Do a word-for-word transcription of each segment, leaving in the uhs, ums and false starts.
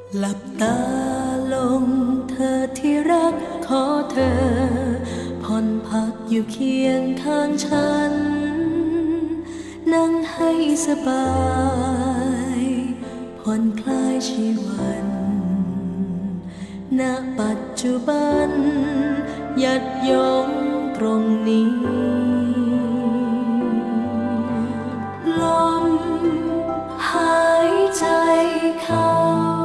หลับตาลงเธอที่รักขอเธอผ่อนพักอยู่เคียงข้างฉันนั่งให้สบายผ่อนคลายชีวันณปัจจุบันยัดยงตรงนี้ลมหายใจเข้า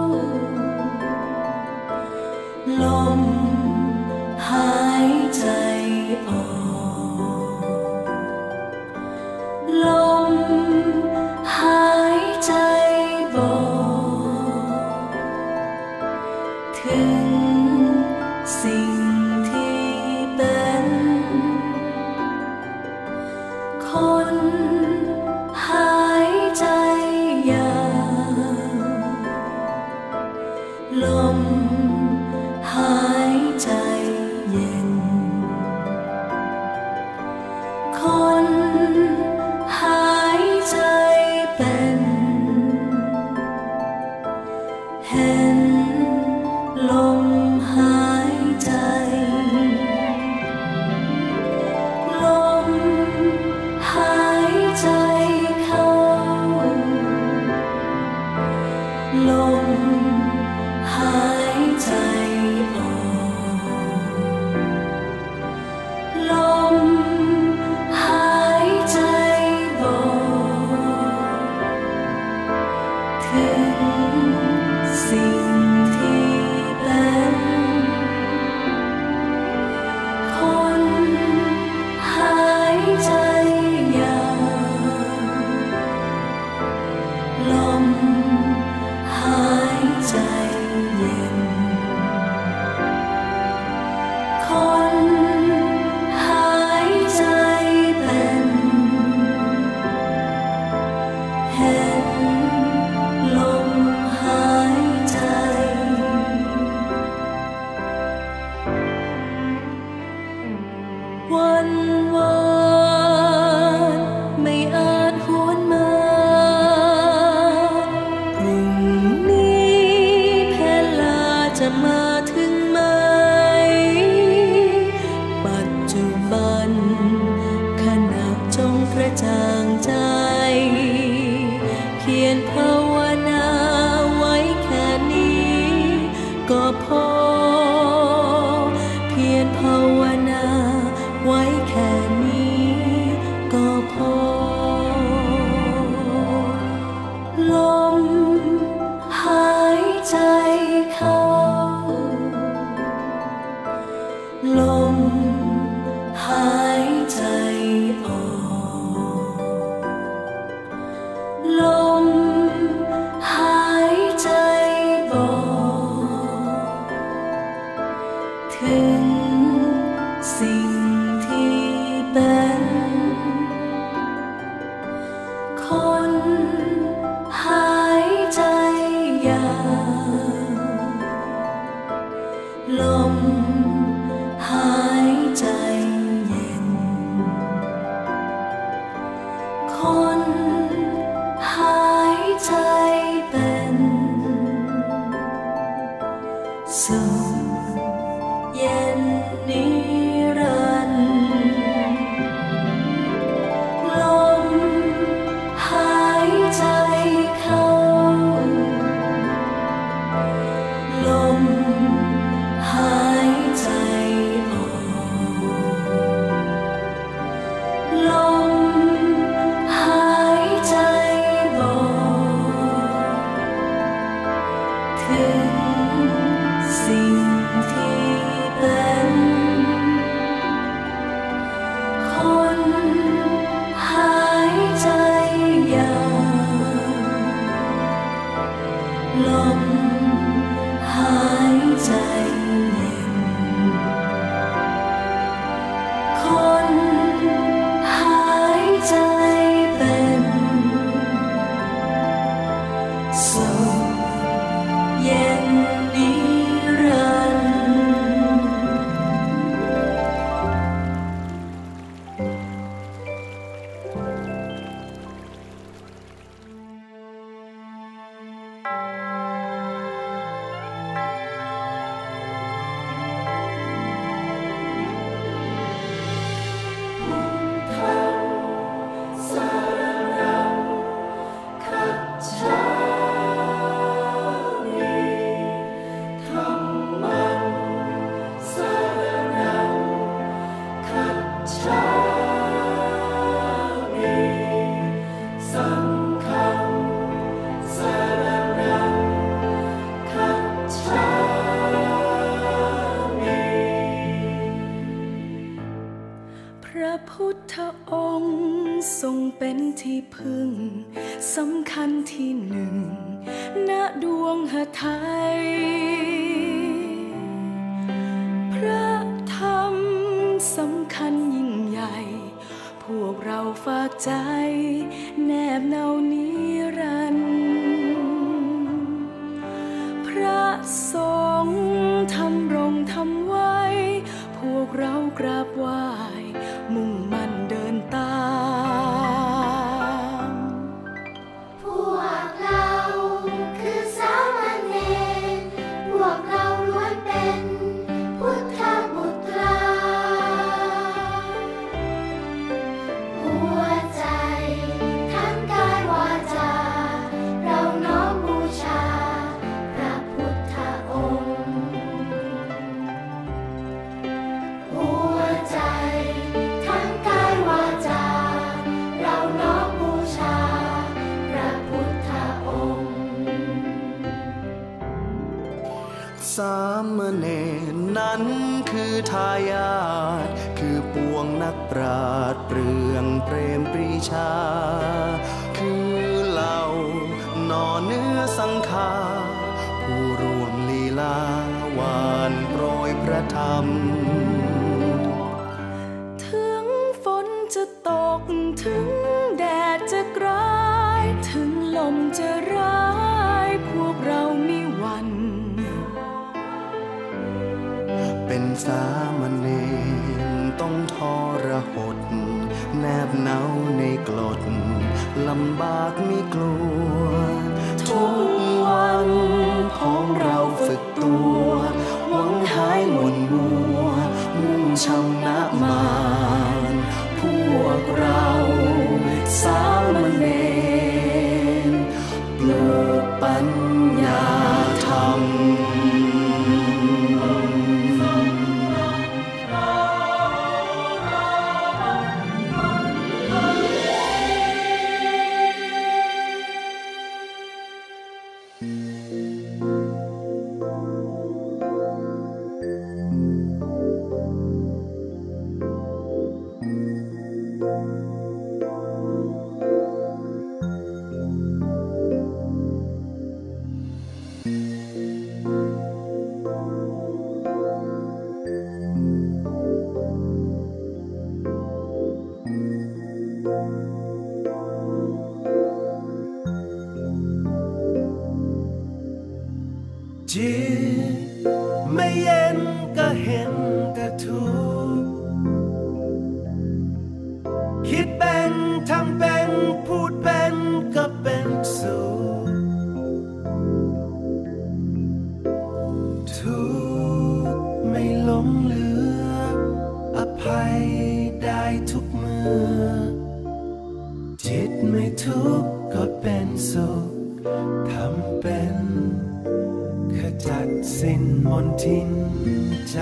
ลมหายใจออกลมหายใจบอกถึงสิ่งที่เป็นคนหายใจยาวลมหายใจเย็นคนหายใจเป็นเห็นลมหายใจลมหายใจเข้าลมหายใจออกลมหายใจบอกถึงสิ่งที่เป็นคนหายใจยาวลมหายใจเย็นคนหายใจเป็นเห็นลมหายใจวันวานไม่อาจหวนมาพรุ่งนี้เพลาจะมาถึงไหมปัจจุบันขณะจงกระจ่างใจเพียรภาวนาไว้แค่นี้ก็พอเพียรภาวนาไว้แค่นี้ก็พอลมหายใจเข้าลมหายใจออกลมที่พึ่งสำคัญที่หนึ่งณดวงหทัยพระธรรมสำคัญยิ่งใหญ่พวกเราฝากใจแนบเนานิรันดร์พระสงฆ์ทำรงทำไว้พวกเรากราบไหว้มุ่งมั่นเดินตามพวกเราคือสามเณรพวกเราล้วนเป็นพุทธบุตราหัวใจทั้งกายวาจาเราน้อมบูชาพระพุทธองค์หัวใจทั้งกายวาจาเราน้อมบูชาพระพุทธองค์สามเณรนั้นคือทายาทคือปวงนักปราชญ์เปลืองเปรมปรีชาคือเหล่าหน่อเนื้อสังขาผู้รวมลีลาวานโปรยพระธรรมถึงฝนจะตกถึงแดดจะกรายถึงลมจะร้ายพวกเราไม่หวั่นเป็นสามเณรต้องทรหดแนบเนาในกลดลำบากไม่กลัวทุกวันของเราฝึกตัวหวังหายหม่นมัวมุ่งชำนะมารพวกเราสามเณรปลูกปัญญาธรรมจิตไม่เย็นก็เห็นแต่ทุกข์คิดเป็นทำเป็นพูดเป็นก็เป็นสุขทุกข์ไม่หลงเหลืออภัยได้ทุกเมื่อจิตไม่ทุกข์ก็เป็นสุขทำเป็นขจัดสิ้นมนทินใจ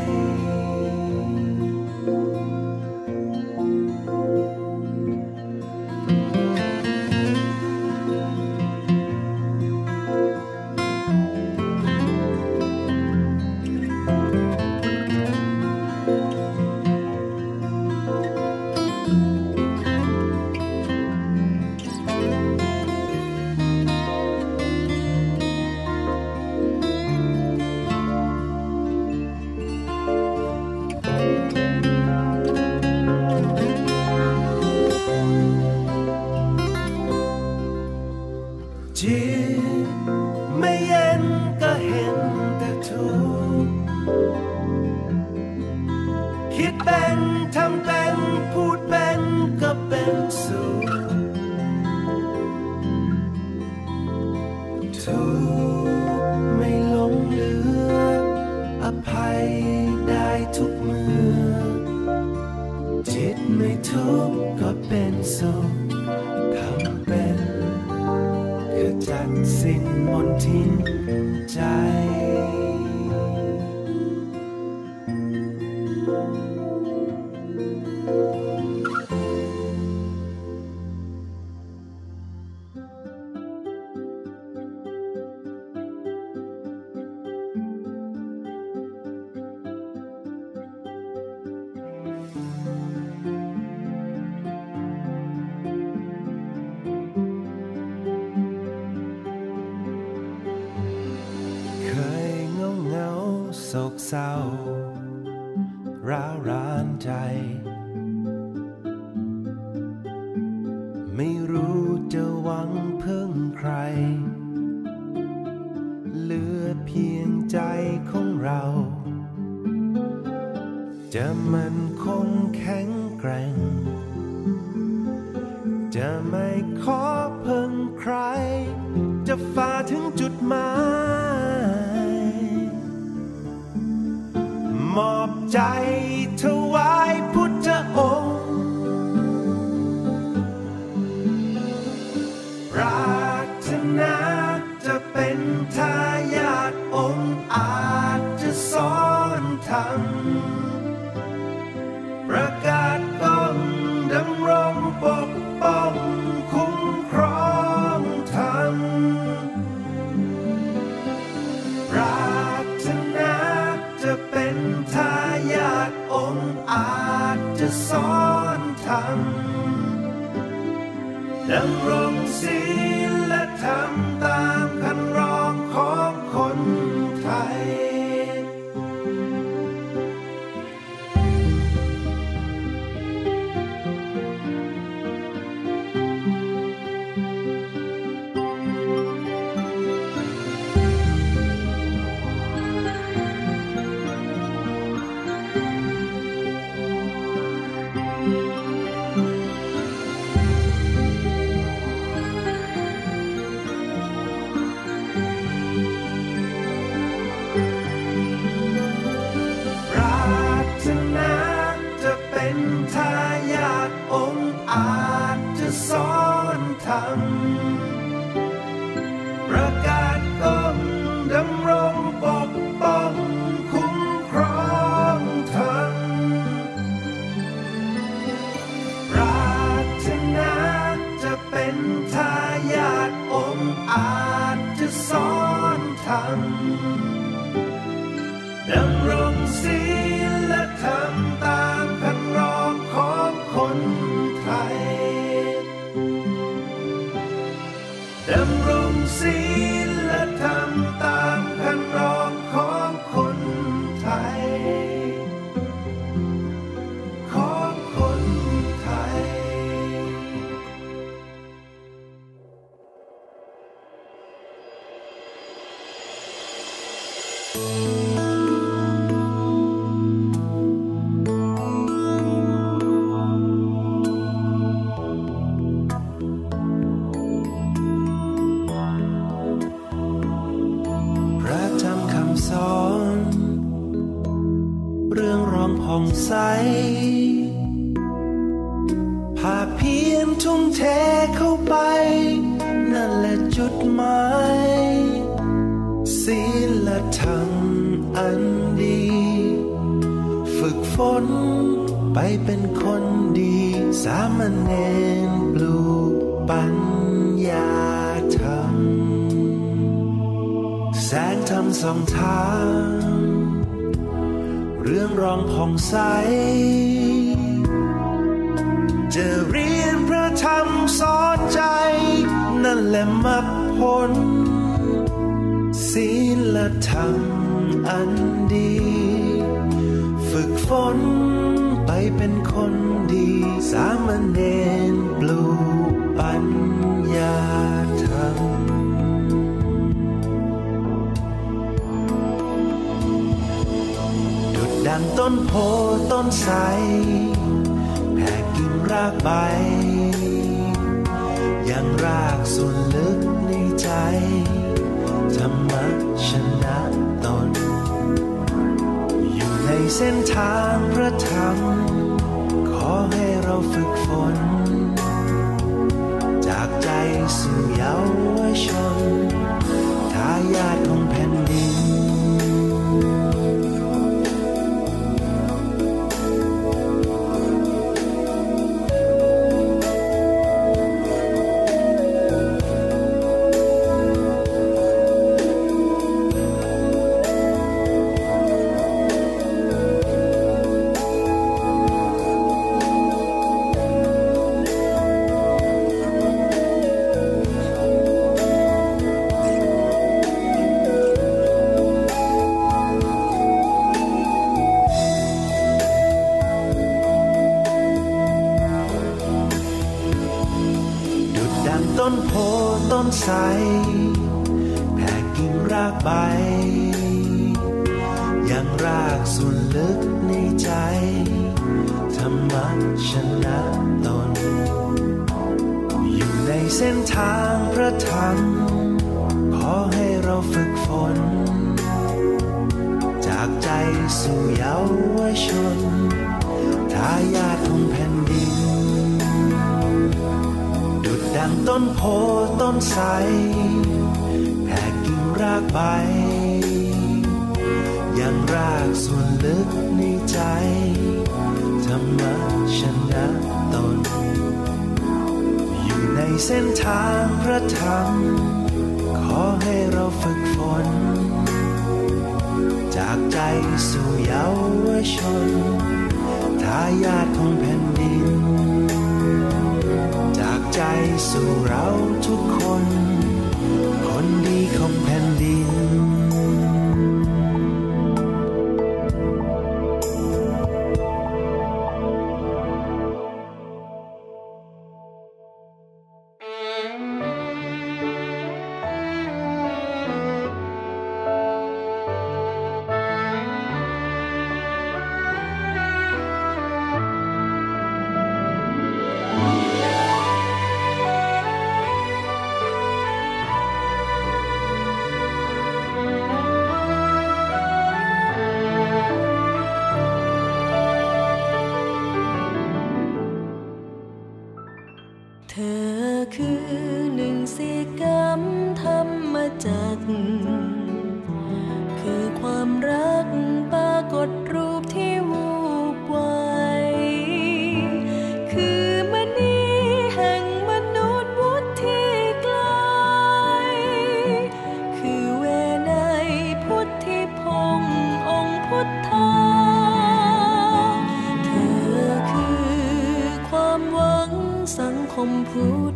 จิตไม่เย็นก็เห็นแต่ทุกข์คิดเป็นทำเป็นพูดเป็นก็เป็นสุขทุกข์ไม่หลงเหลืออภัยได้ทุกเมื่อจิตไม่ทุกข์ก็เป็นสุขทำเป็นขจัดสิ้นมนทินใจโศกเศร้าร้าวรานใจไม่รู้จะหวังพึ่งใครเหลือเพียงใจของเราจะมันคงแข็งแกร่งจะไม่ขอพึ่งใครจะฝ่าถึงจุดหมายมอบใจถวายพุทธองค์ปรารถนาจะเป็นทายาทองค์อาจจะสอนธรรมประกาศก้องดำรงปกป้องคุ้มครองธรรมปรารถนาจะเป็นทายาทองค์อาจจะสอนธรรมดำรงศีลและธรรมตามคันลองของคนไทยทายาทองค์อาจจะสอนธรรมประกาศก้องดำรงปกป้องคุ้มครองธรรมปรารถนาจะเป็นทายาทองค์อาจจะสอนธรรมดำรงศีลและธรรมตามคันลองของคนไทยดำรงศีลและธรรมตามคันลองของคนไทยของคนไทยสอนเรื่องรองผ่องใสภาคเพียรทุ่มเทเข้าไปนั่นแหละจุดหมายศีลธรรมอันดีฝึกฝนไปเป็นคนดีสามเณรปลูกปัญญาธรรมแสงธรรมส่องทางเรื่องรองผ่องใสจะเรียนพระธรรมสอนใจนั่นแหละมรรคผลศีลธรรมอันดีฝึกฝนไปเป็นคนดีสามเณรปลูกปัญญาธรรมดังต้นโพต้นไทรแผ่กิ่งรากใบยังรากส่วนลึกในใจธรรมะชนะตนอยู่ในเส้นทางพระธรรมขอให้เราฝึกฝนจากใจสู่เยาวชนต้นไทรแผ่กิ่งรากใบยังรากส่วนลึกในใจธรรมะชนะตนอยู่ในเส้นทางพระธรรมขอให้เราฝึกฝนจากใจสู่เยาวชนทายาทของแผ่นดินดุจดังต้นโพต้นไทรแผ่กิ่งรากใบยังรากส่วนลึกในใจธรรมะชนะตนอยู่ในเส้นทางพระธรรมขอให้เราฝึกฝนจากใจสู่เยาวชนทายาทของแผ่นดินจากใจสู่เราทุกคนคนดีของแผ่นดินเธอคือหนึ่งสิกรรมธรรมจักรคือความรักปรากฏรูปที่วูบไวคือมณีแห่งมนุษย์วุฒิไกลคือเวไนยพุทธิพงษ์องค์พุทธาเธอคือความหวังสังคมพุทธ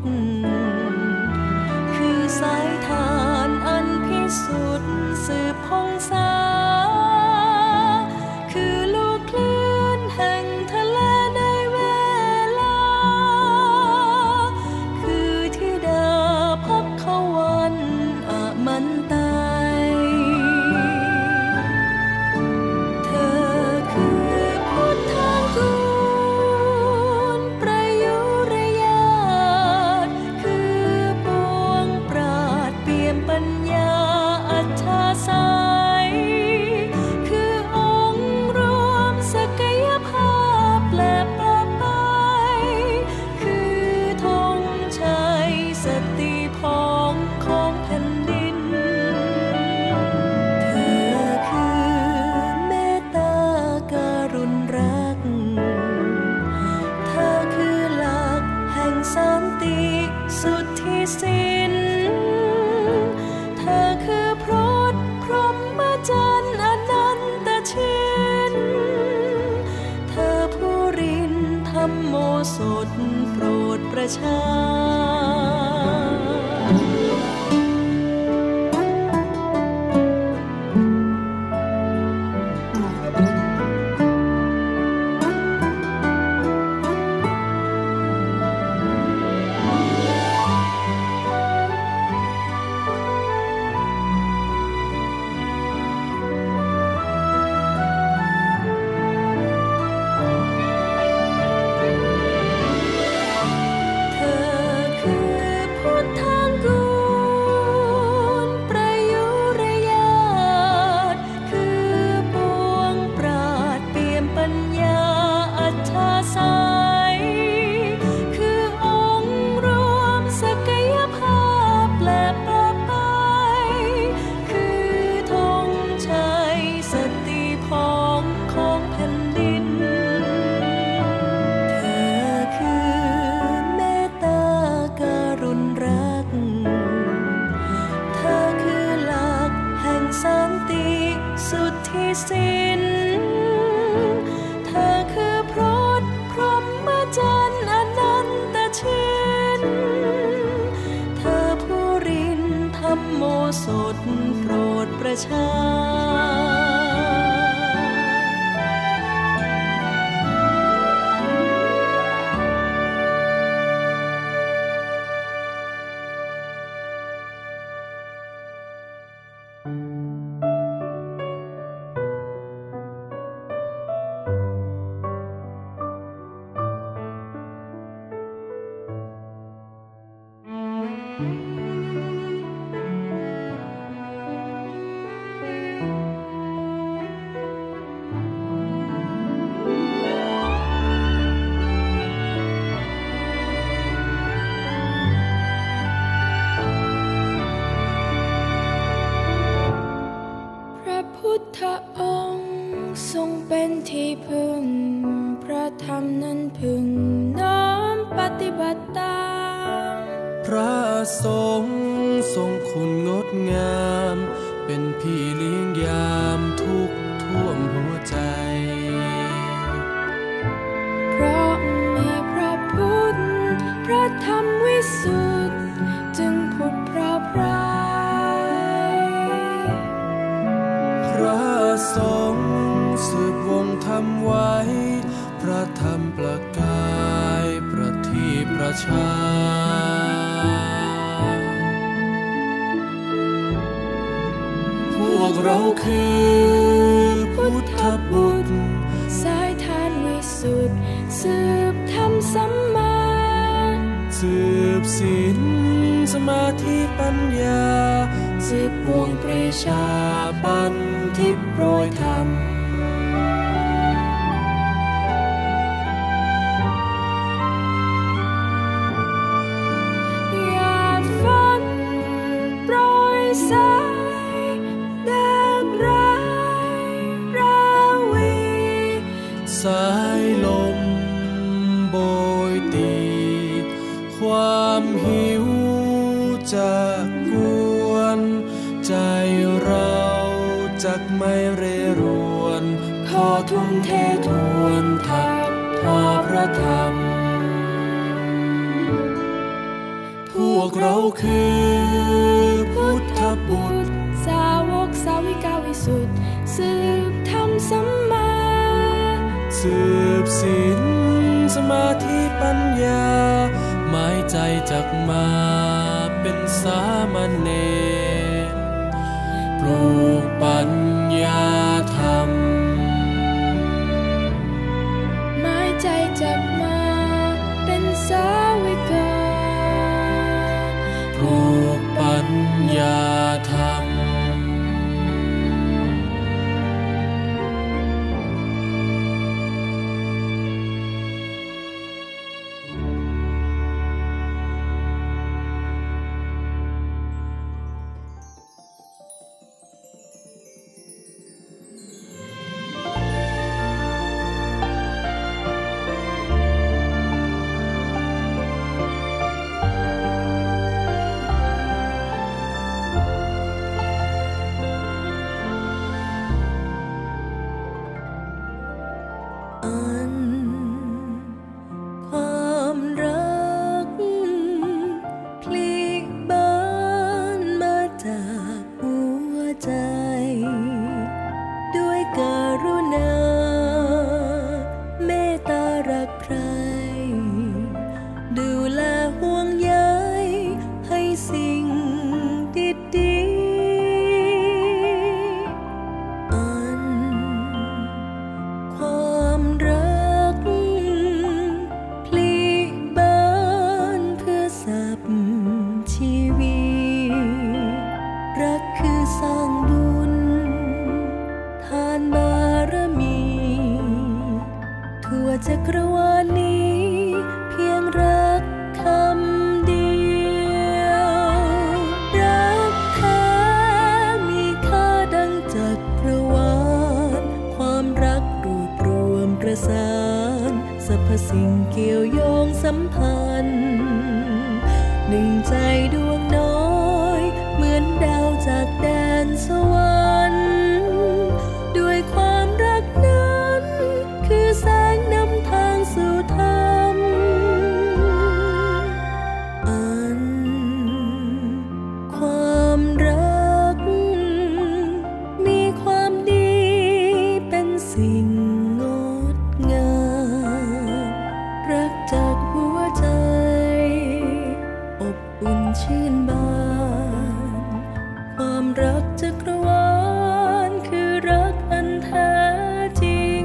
คือสายทานอันพิสุทธิ์สืบพงษาคือลูกคลื่นแห่งทะเลในเวลาคือธิดาภักขวันอมันไตเธอคือพุทธังกูลประยุรญาตคือปวงปราดเปี่ยมปัญญาอัจฉาไสยคือองค์รวมศักยภาพและประไปคือธงชัยสติพองของแผ่นดินเธอคือเมตตาการุณรักเธอคือหลักแห่งสันติสุทธิสิ้นเธอคือพรตพรหมจรรย์อนันตชินเธอผู้รินธรรมโมสถโปรดประชาเธอคือพุทธังกูลประยุรญาตคือปวงปราดเปี่ยมปัญญาอัจฉาไสยคือองค์รวมศักยภาพและประไปคือธงชัยสติพองของแผ่นดินเธอคือเมตตาการุณรักเธอคือหลักแห่งสันติสุทธิสิ้นเธอคือพรตพรหมจรรย์อนันตชินเธอผู้รินธรรมโมสถโปรดประชาที่พึ่งพระธรรมนั้นพึงน้อมปฏิบัติตามพระสงฆ์ทรงคุณงดงามเป็นพี่เลี้ยงยามทุกท่วมหัวใจเพราะมีพระพุทธพระธรรมวิสุทธิ์จึงผุดพราพรายพระสงฆ์สืบวงธรรมไว้พระธรรมประกายประทีปประชาพวกเราคือพุทธบุตรสายทานวิสุทธิ์สืบธรรมสัมมาสืบศีลสมาธิปัญญาสืบวงปรีชาปันทิพย์โปรยธรรมสายแดนร้ายราวีสายลมโบยตีความหิวจะกวนใจเราจักไม่เร่รวนขอทุ่มเททวนทักทอพระธรรมพวกเราคือพุทธบุตรสาวกสาวิกาวิสุทธิ์สืบธรรมสัมมาสืบศีลสมาธิปัญญาหมายใจจักมาเป็นสามเณรปลูกปัญญาธรรมหมายใจจักมาเป็นสาวิกาปลูกปัญญาธรรมจักรวาลนี้เพียงรักคำเดียวรักแท้มีค่าดังจักรวาลความรักรวบรวมประสานสรรพสิ่งเกี่ยวโยงสัมพันธ์หนึ่งใจดวงน้อยเหมือนดาวจากแดนสวรรค์ด้วยความรักนั้นคือแสงนำทางสู่ธรรมอันความรักมีความดีเป็นสิ่งงดงามรักจากหัวใจอบอุ่นชื่นบานความรักจักรวาลคือรักอันแท้จริง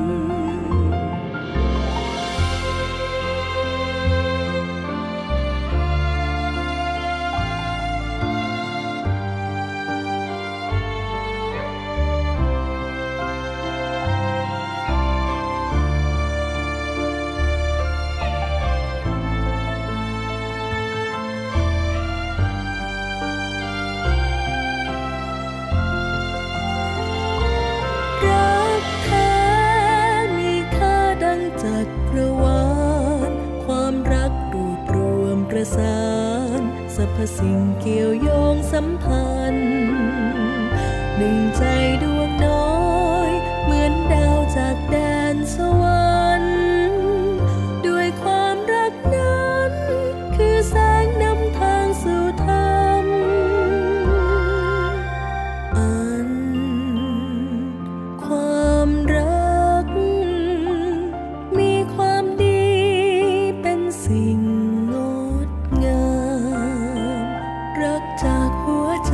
ประสานสรรพสิ่งเกี่ยวโยงสัมพันธ์หนึ่งใจดวงน้อยเหมือนดาวจากแดนสวรรค์ด้วยความรักนั้นคือแสงนำทางสู่ธรรมอันความรักมีความดีเป็นสิ่งรักจากหัวใจ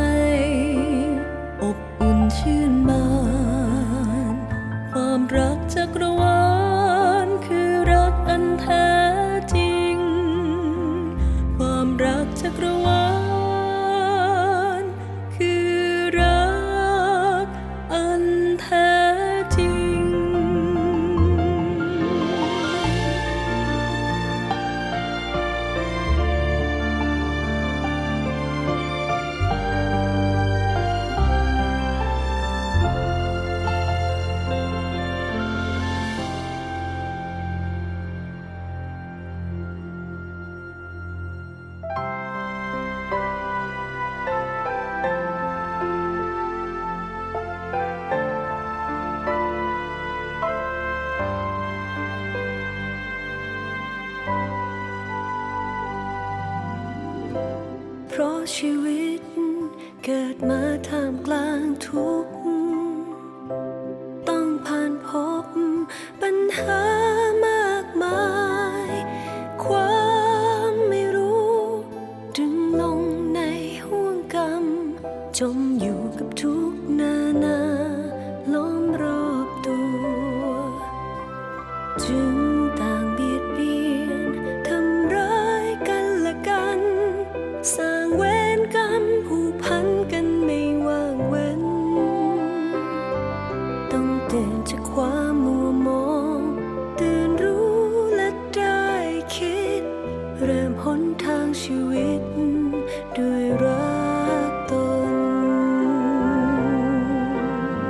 อบอุ่นชื่นบานความรักจักรวาลคือรักอันแท้จริงความรักจักรวาลคือรักอันแท้จริงเพราะชีวิตเกิดมาท่ามกลางทุกข์ต้องผ่านพบปัญหามากมายความไม่รู้ดึงลงในห่วงกรรมจมอยู่กับทุกนานาล้อมรอบตัวจึงต่างเบียดเบียนทำร้ายกันและกันสร้างเวรกรรมผูกพันกันไม่ว่างเว้นต้องตื่นจากความมัวมองตื่นรู้และได้คิดเริ่มหนทางชีวิตด้วยรักตน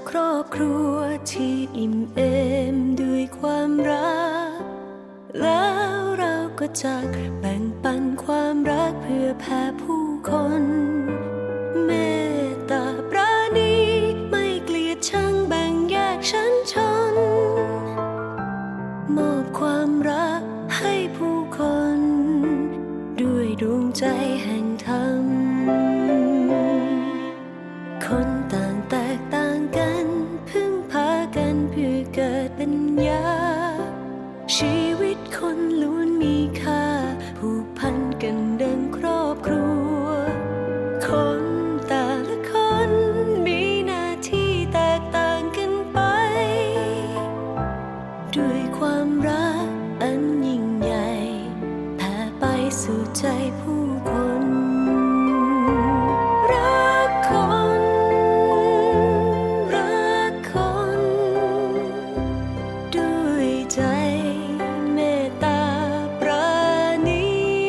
ครอบครัวที่อิ่มเอมด้วยความรักแล้วเราก็จะแบ่งปันความรักเพื่อแผ่ผู้คนเมตตาปราณีไม่เกลียดชังแบ่งแยกชั้นชนมอบความรักให้ผู้คนด้วยดวงใจแห่งธรรมคนต่างแตกต่างกันพึ่งพากันเพื่อเกิดปัญญาชีวิตคนล้วนมีค่าผูกพันกันดังครอบครัวคนแต่ละคนมีหน้าที่แตกต่างกันไปด้วยความรักอันยิ่งใหญ่แผ่ไปสู่ใจผู้คนรักคนรักคนด้วยใจเมตตาปราณี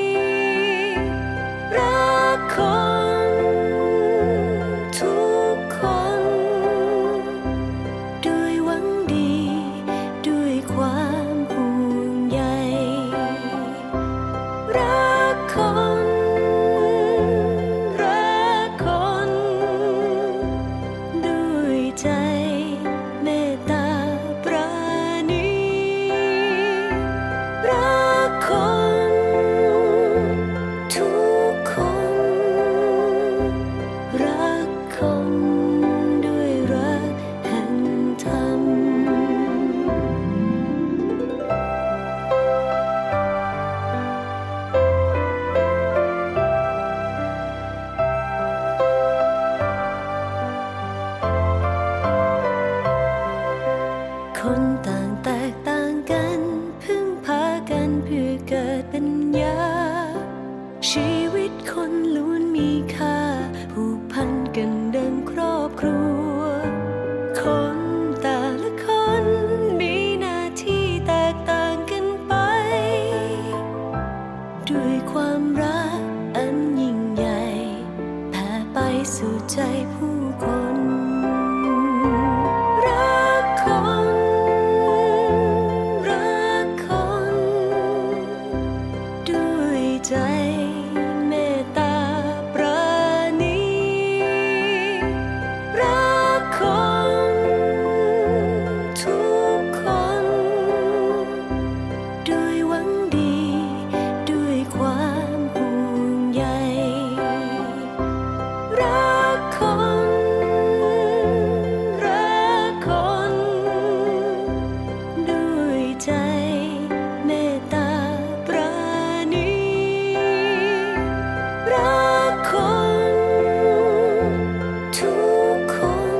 รักคนทุกคนด้วยหวังดีด้วยความห่วงใยรักคนรักคนด้วยใจเมตตาปราณีรักคนทุกคนรักคนด้วยรักแห่งธรรมคนต่างแตกต่างกันพึ่งพากันเพื่อเกิดปัญญาชีวิตคนล้วนมีค่าผูกพันกันดังครอบครัวคนแต่ละคนมีหน้าที่แตกต่างกันไปด้วยความรักอันยิ่งใหญ่แผ่ไปสู่ใจผู้คนรักคนรักคนด้วยใจเมตตาปราณีรักคนทุกคนด้วยหวังดีด้วยความห่วงใยรักคนรักคนด้วยใจเมตตาปราณีรักคนทุกคน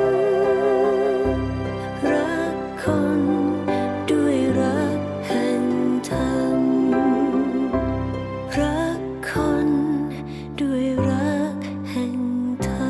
รักคนด้วยรักแห่งธรรมรักคนด้วยรักแห่งธรร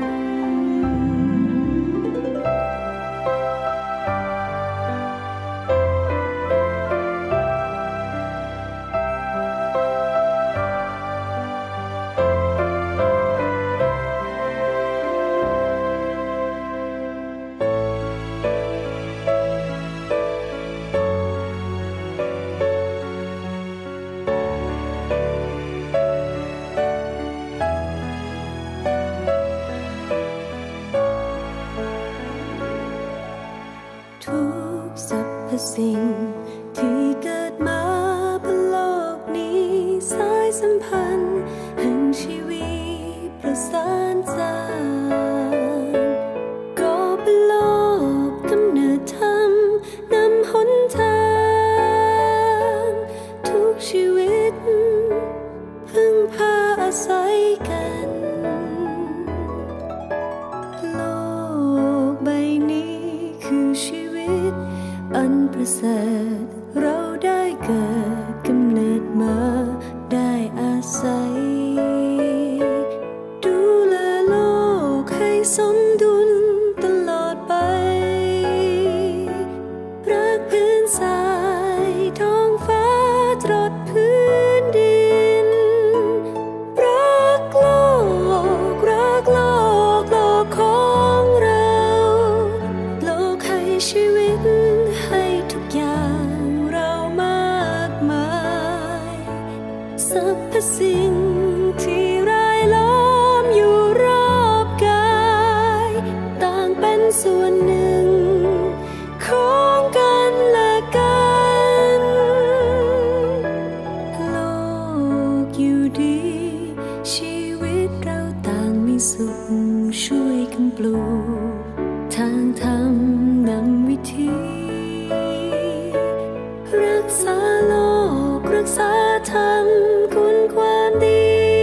ทุกสรรพสิ่งที่เกิดมาบนโลกนี้สายสัมพันธ์แห่งชีวิตประสานสานก็เป็นโลกกำเนิดธรรมนำหนทางทุกชีวิตพึ่งพาอาศัยกันโลกใบนี้คือชีวิตอันประเสริฐเราได้เกิดกำเนิดมาได้อาศัยดูแลโลกให้สมดุลตลอดไปรักพื้นทรายท้องฟ้าตรดพื้นดินรักโลกรักโลกโลกของเราส่วนหนึ่งของกันและกันโลกอยู่ดีชีวิตเราต่างมีสุขช่วยกันปลูกทางธรรมนำวิธีรักษาโลกรักษาธรรมคุณความดี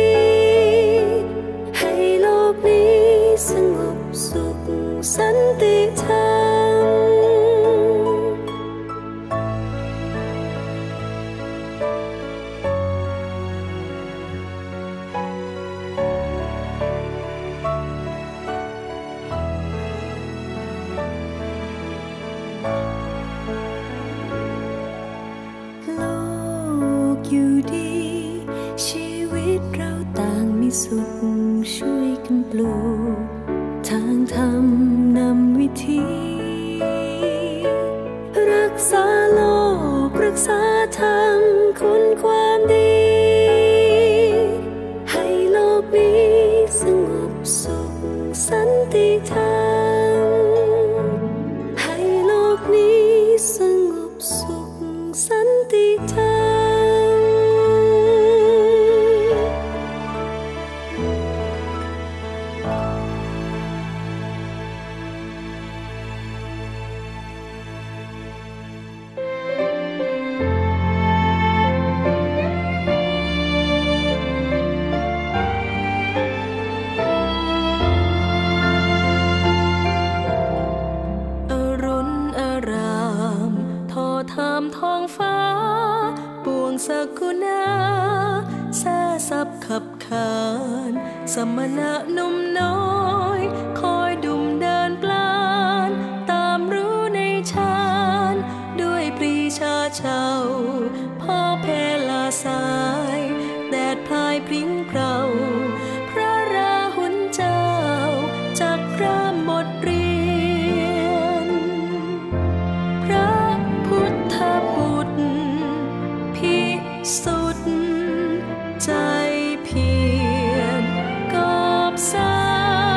ให้โลกนี้สงบสุขสันติธรรมโลกอยู่ดีชีวิตเราต่างมีสุขช่วยกันปลูกทางธรรมนำวิธีรักษาโลกรักษาธรรมคุณความดีให้โลกนี้สงบสุขสันติธรรมให้โลกนี้สงบสุขสันติธรรมอรุณอารามทอทามท้องฟ้าปวงสกุณาแซ่ซับขับขานสมณะหนุ่มน้อยคอยดุมเดินปลานตามรู้ในชานด้วยปรีชาเช่าพ่อเพลาสายแดดพลายพริ้งเพราพระราหุลเจ้าจักรามบทเรียนพระพุทธบุตรพิสุทธิ์ใจเพียรกอบสา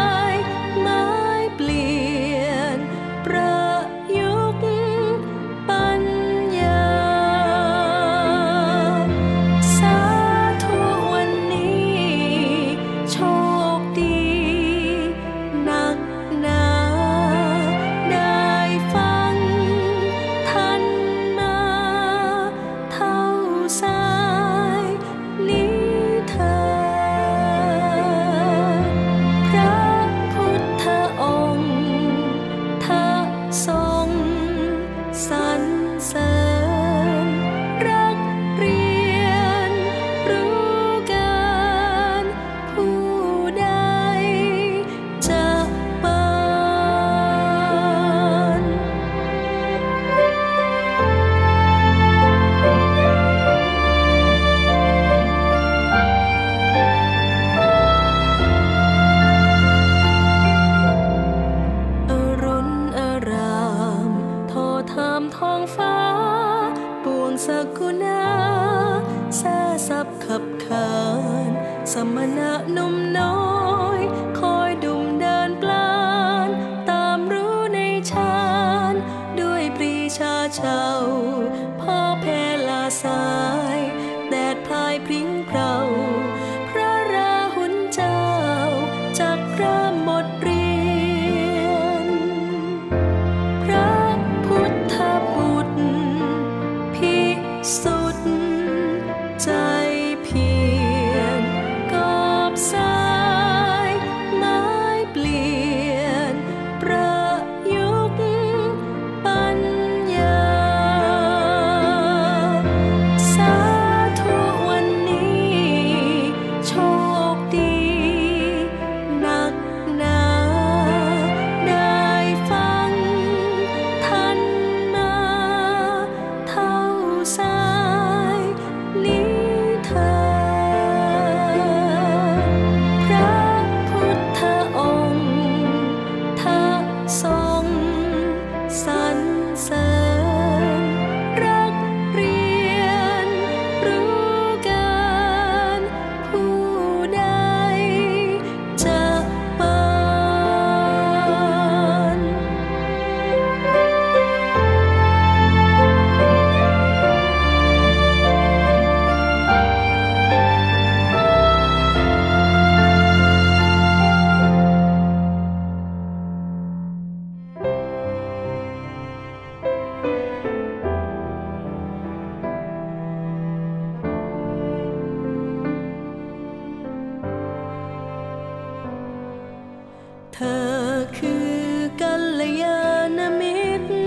คือกัลยาณมิตร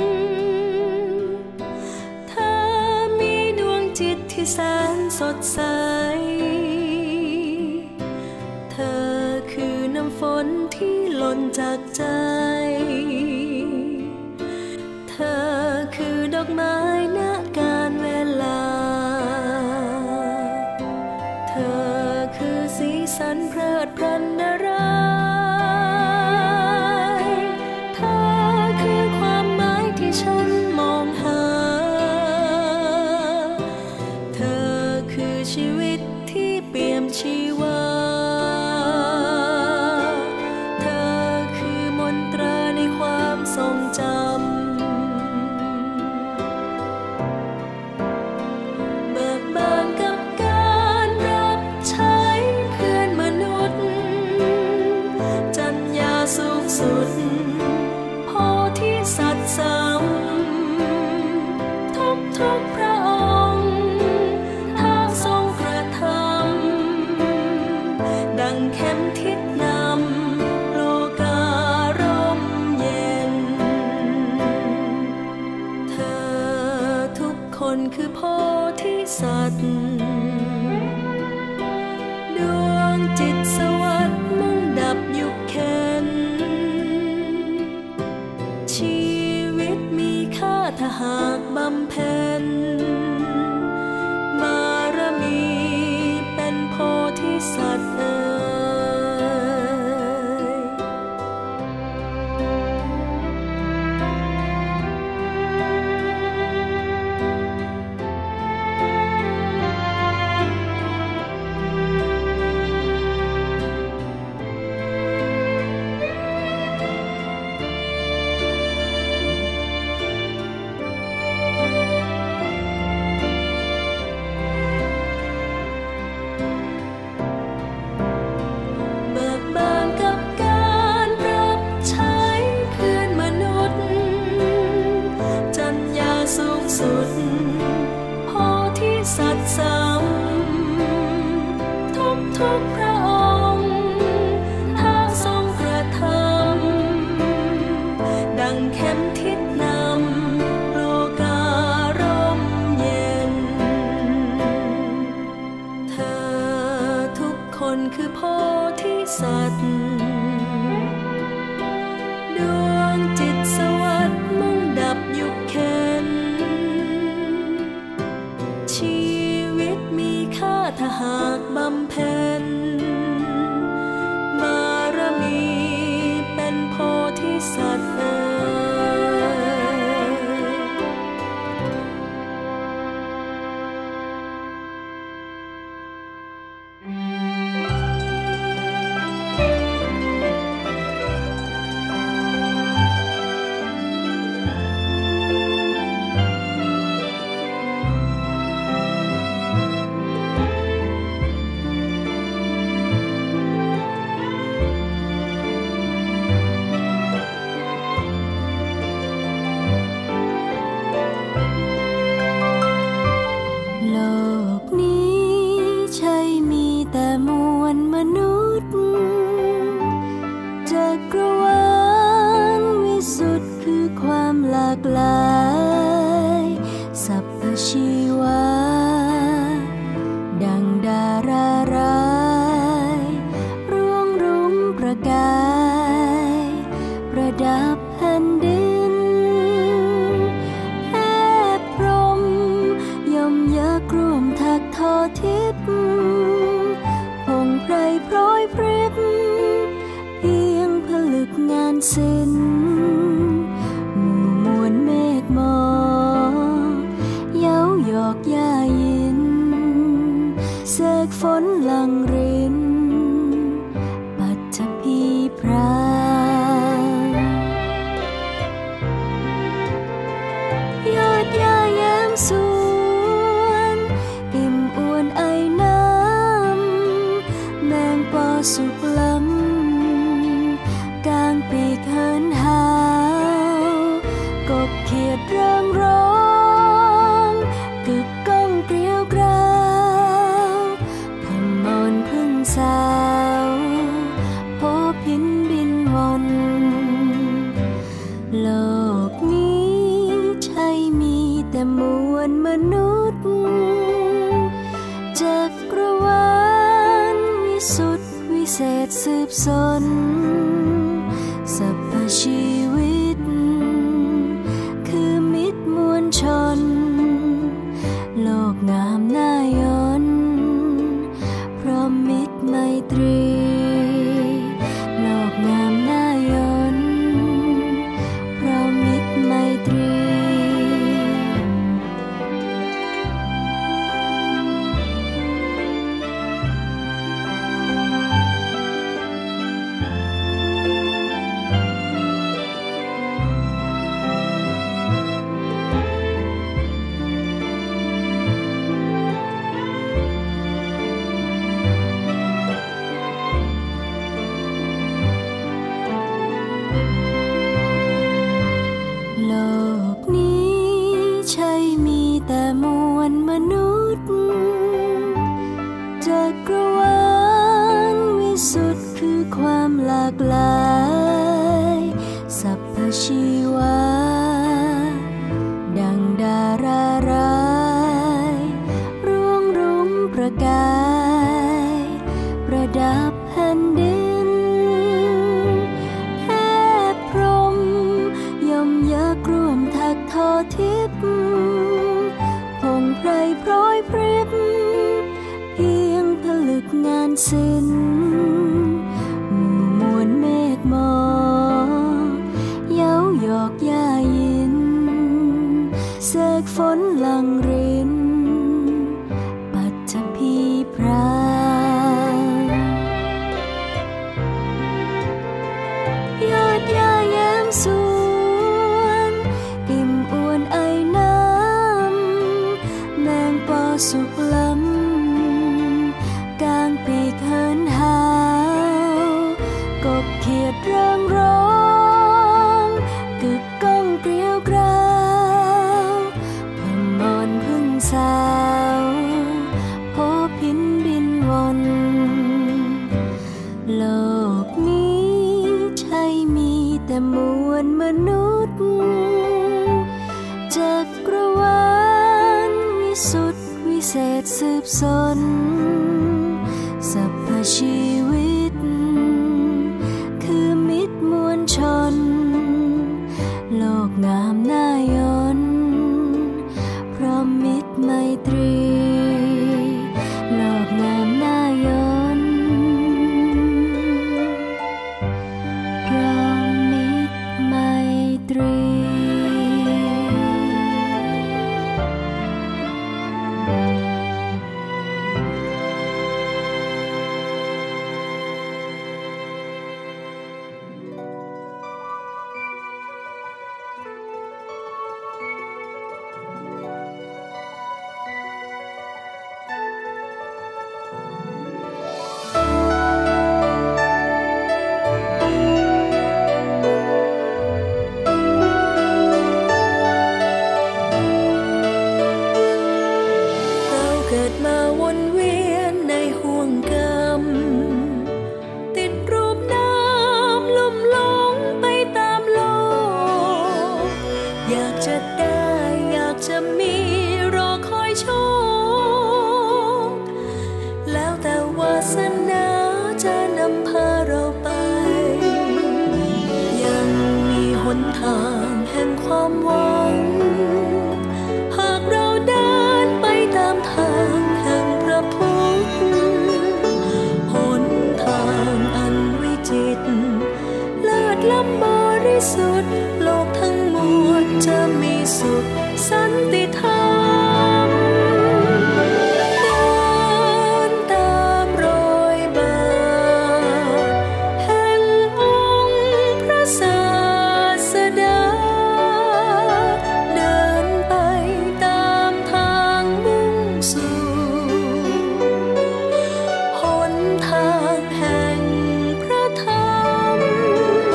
เธอมีดวงจิตที่แสนสดใสเธอคือน้ำฝนที่หล่นจากใจเธอคือดอกไม้ณกาลเวลาเธอคือสีสันเพลิดเพลินนรายเธอคือความหมายที่ฉันมองหาเธอคือชีวิตที่เปี่ยมชีวาเธอคือมนตราในความทรงจำเบิกบานกับการรับใช้เพื่อนมนุษย์จรรยาสูงสุดโพธิสัตว์สัมทุกทุกพระองค์ถ้าทรงกระทำดังเข็มทิศนำโลการมเย็นเธอทุกคนคือโพธิสัตว์ดวงจิตสวัสดิ์มุ่งดับยุคเข็นชีวิตมีค่าถ้าหากบำเพ็ญบารมีเป็นโพธิสัตว์เอ่ยเบิกบานกับการรับใช้เพื่อนมนุษย์จรรยาสูงสุดโพธิสัตว์สัมทุกทุกพระองค์ถ้าทรงกระทำดังเข็มทิศนำโลการมเย็นเธอทุกคนคือโพธิสัตว์ดวงจิตสวัสดิ์มุ่งดับยุคเข็นชีวิตมีค่าถ้าหากบำเพ็ญบารมีเป็นโพธิสัตว์เอ่โลกนี้ใช่มีแต่มวลมนุษย์จักรวาลวิสุทธิ์คือความหลากหลายสรรพชีวาดังดาราร้ายร่วงรุ้งประกายประดับแผ่นดินแทบพรหมยมยักษ์ร่วมถักทอทิพย์พงไพรโปรยปริบเพียงผลึกงานศิลป์หมู่มวลเมฆหมอกเย้าหยอกย่ายินเสกฝนหลังรินปัทภีพรายอดย่าแย้มสวนอิ่มอวนไอน้ำแมงปอสุกล้ำกลางปีกเหินห่สนสรรพชีวิตคือมิตรมวลชนโลกงามน่ายนเพราะมิตรไมตรีโลกงามน่ายนเพราะมิตรไมตรีโลกนี้ใช่มีแต่มวลมนุษย์จักรวาลวิสุทธิ์คือความหลากหลายสรรพชีวาดังดาราร้ายร่วงรุ้งประกายประดับแผ่นดินแทบพรหมย่อมยักร่วมถักทอทิพย์พงไพรพร้อยพริบเพียงผลึกงานศิลป์หมู่มวลเมฆหมอกเย้าหยอกย่ายินเสกฝนหลั่งรินปัทภีพรายอดย่าแย้มสวนอิ่มอวนไอน้ำแมงปอสุกล้ำกางปีกเหินหาวกบเขียดเริงร้องกึกก้องเกลียวกราวพมรพึ่งสาวโพพินบินวนโลกนี้ใช่มีแต่มวลมนุษย์จักรวาลวิสุทธิ์วิเศษสืบสนสรรพชีวิตคือมิตรมวลชนโลกงามน่ายนเพราะมิตรไมตรีโลกงามน่ายนเพราะมิตรไมตรี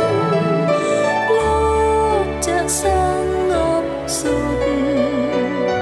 สุข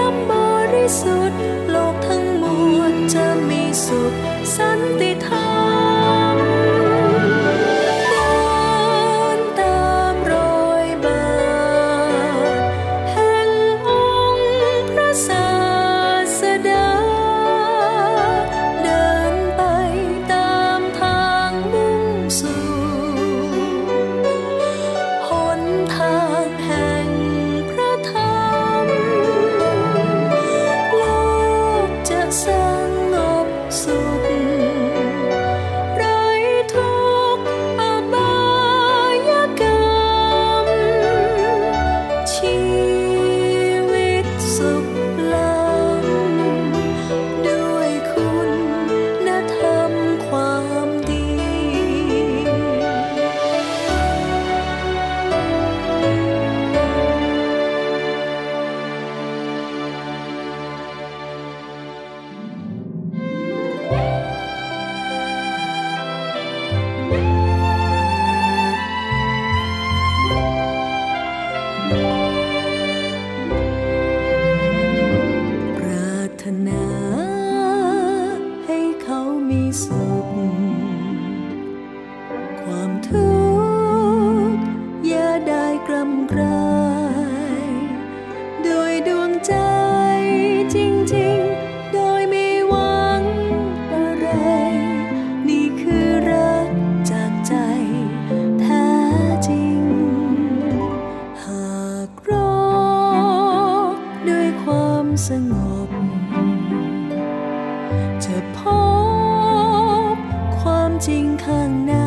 ำบริสุทธิ์โลกทั้งมวลจะมีสุขสันติธรรมเดินตามรอยบาทแห่งองค์พระศาสดาเดินไปตามทางมุ่งสู่หนทางแห่งพระธรรมโลกจะสงบสุขไร้ทุกข์อบายกรรมชีวิตสุขล้ำด้วยคุณธรรมความดี ปรารถนาให้เขามีสุขความทุกข์อย่าได้กรำกรายด้วยดวงใจจริงๆโดยไม่หวังอะไรนี่คือรักจากใจแท้จริงหากรอด้วยความสงบจะพบความจริงข้างใน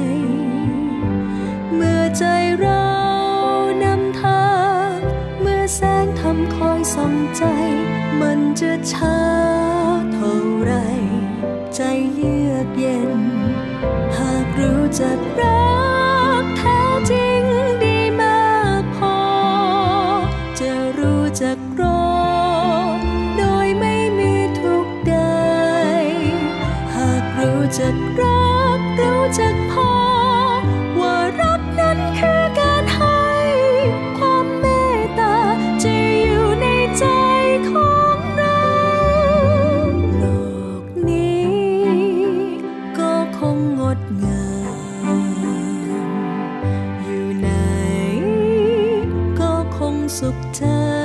เมื่อใจเรานำทางเมื่อแสงธรรมคอยส่องใจมันจะช้าเท่าไรใจเยือกเย็นหากรู้จักรักแท้จริงดีมากพอจะรู้จักรอโดยไม่มีทุกข์ใดหากรู้จักรักรู้จักพอว่ารักนั้นคือการให้ความเมตตาจะอยู่ในใจของเราโลกนี้ก็คงงดงามอยู่ไหนก็คงสุขใจ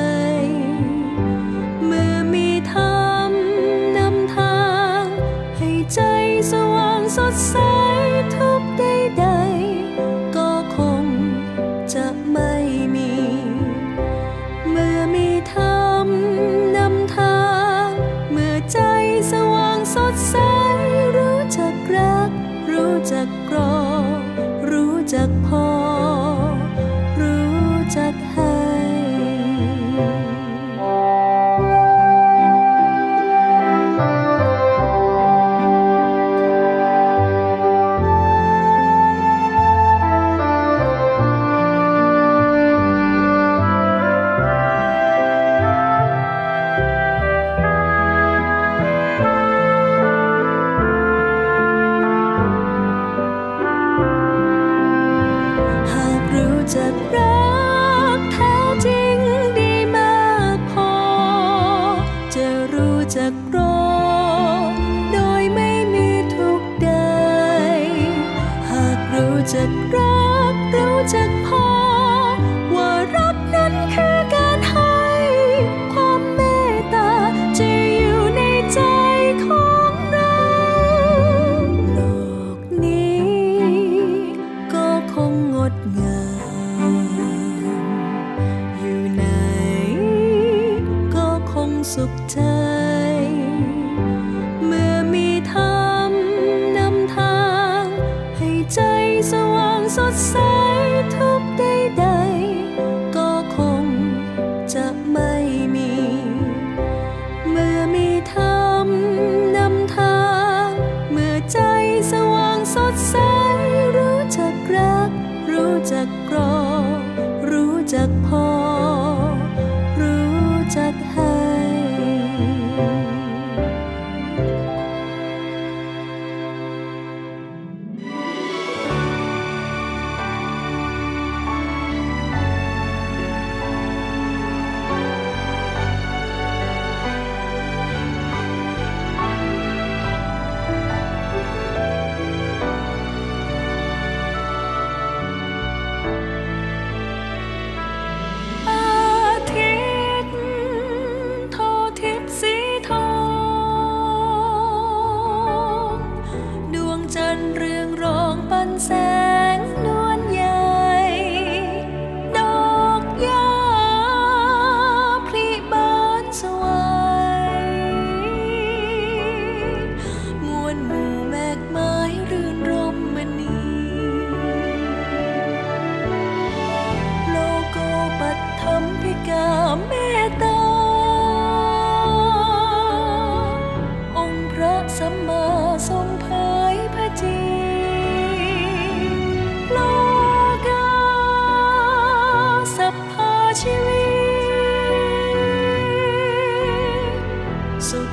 เมื่อมีธรรมนำทางให้ใจสว่างสดใสทุกใดๆก็คงจะไม่มีเมื่อมีธรรมนำทางเมื่อใจสว่างสดใสรู้จักรักรู้จักรอรู้จักพอรู้จักให้ จักรักรู้จักพอว่ารักนั้นคือการให้ความเมตตาจะอยู่ในใจของเราโลกนี้ก็คงงดงามอยู่ไหนก็คงสุขใจเมื่อมีธรรมนำทางให้ใจสว่างสดใสทุกใดๆก็คงจะไม่มีเมื่อมีธรรมนำทางเมื่อใจสว่างสดใสรู้จักรักรู้จักกรอรู้จักพอรู้จักให้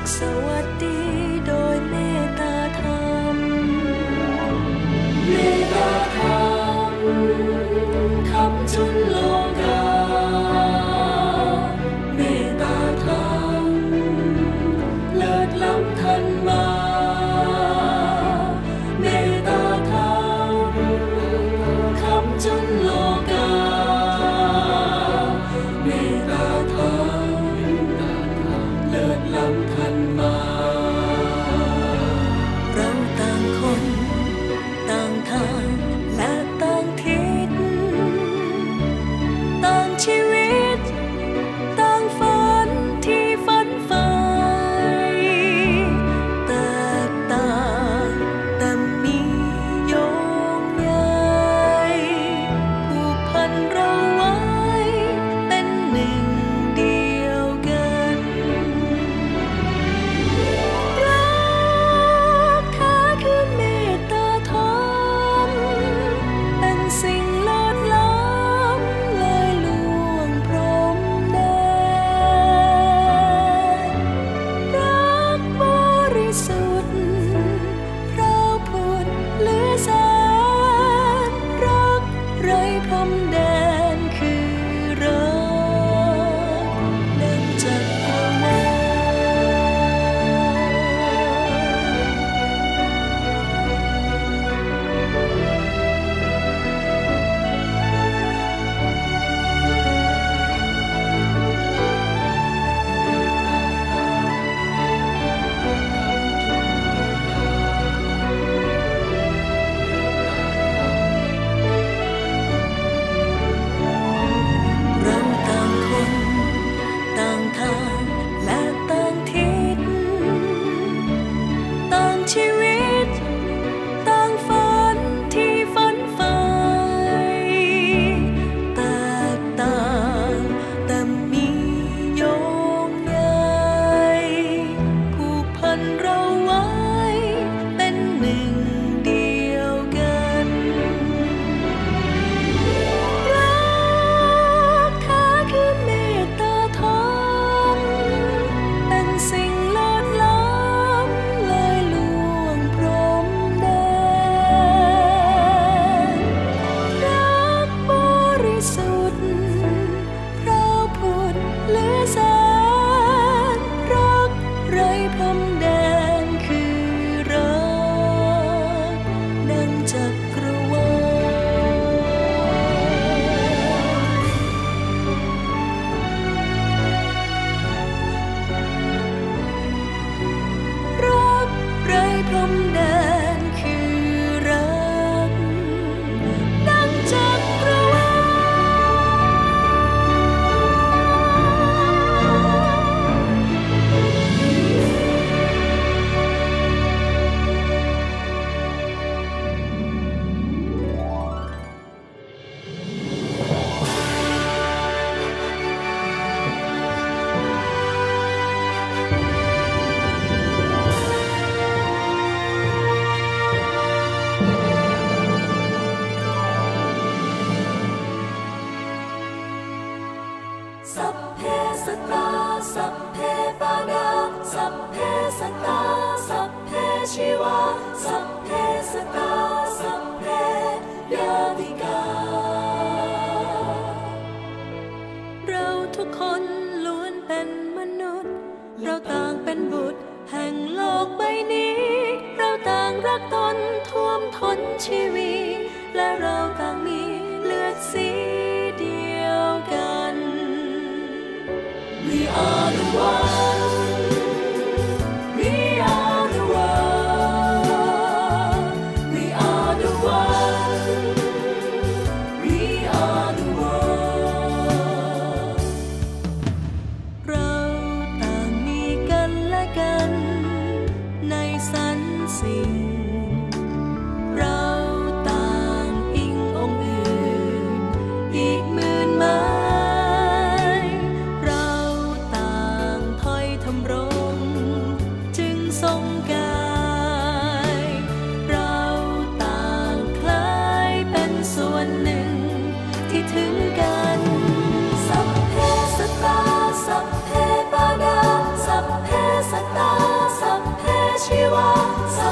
สวัสดีโดยเมตตาธรรมเมตตาธรรมคำจุนโลกาเมตตาธรรมเลิศล้ำทันมาเมตตาธรรมคำจุนโลกาเมตตาธรรมเลิศล้ำทันมาเราต่างคนต่างทางและต่างทิศต่างชีวิตต่างฝันที่ฝันใฝ่แตกต่างแต่มีโยงใยผูกพันเราไว้เป็นหนึ่งเดียวกันรักแท้คือเมตตาธรรมเป็นสิ่งเลิศล้ำเลยล่วงพรมแดนรักบริสุทธิ์พระพุทธเหลือแสนรักไร้พรมแดนคือรักดังจักรวาลเราต่างคนต่างทางและต่างทิศต่างชีวิตต่างฝันที่ฝันใฝ่แตกต่างแต่มีโยงใยผูกพันเราไว้เป็นหนึ่งเดียวกันรักแท้คือเมตตาธรรมเป็นสิ่งเลิศล้ำเลยล่วงพรมแดนรักบริสุทธิ์พระพุทธเหลือแสนรักไร้พรมแดนคือรักดังจักรวาลรักไร้พรมแดนคือรักดังจักรวาล สัพเพสัตตาสัพเพปานาสัพเพสัตตาสัพเพชีวาสัพเพสัตตาสัพเพยาติกาเราทุกคนล้วนเป็นมนุษย์เราต่างเป็นบุตรแห่งโลกใบนี้เราต่างรักตนท่วมท้นชีวิตและเราต่างมีเลือดสีเดียวกัน We are the one We are the one We are the one We are the one เราต่างมีกันและกันในสรรสิ่งเราต่างอิงองค์อื่นอีกหมื่นไม้เราต่างท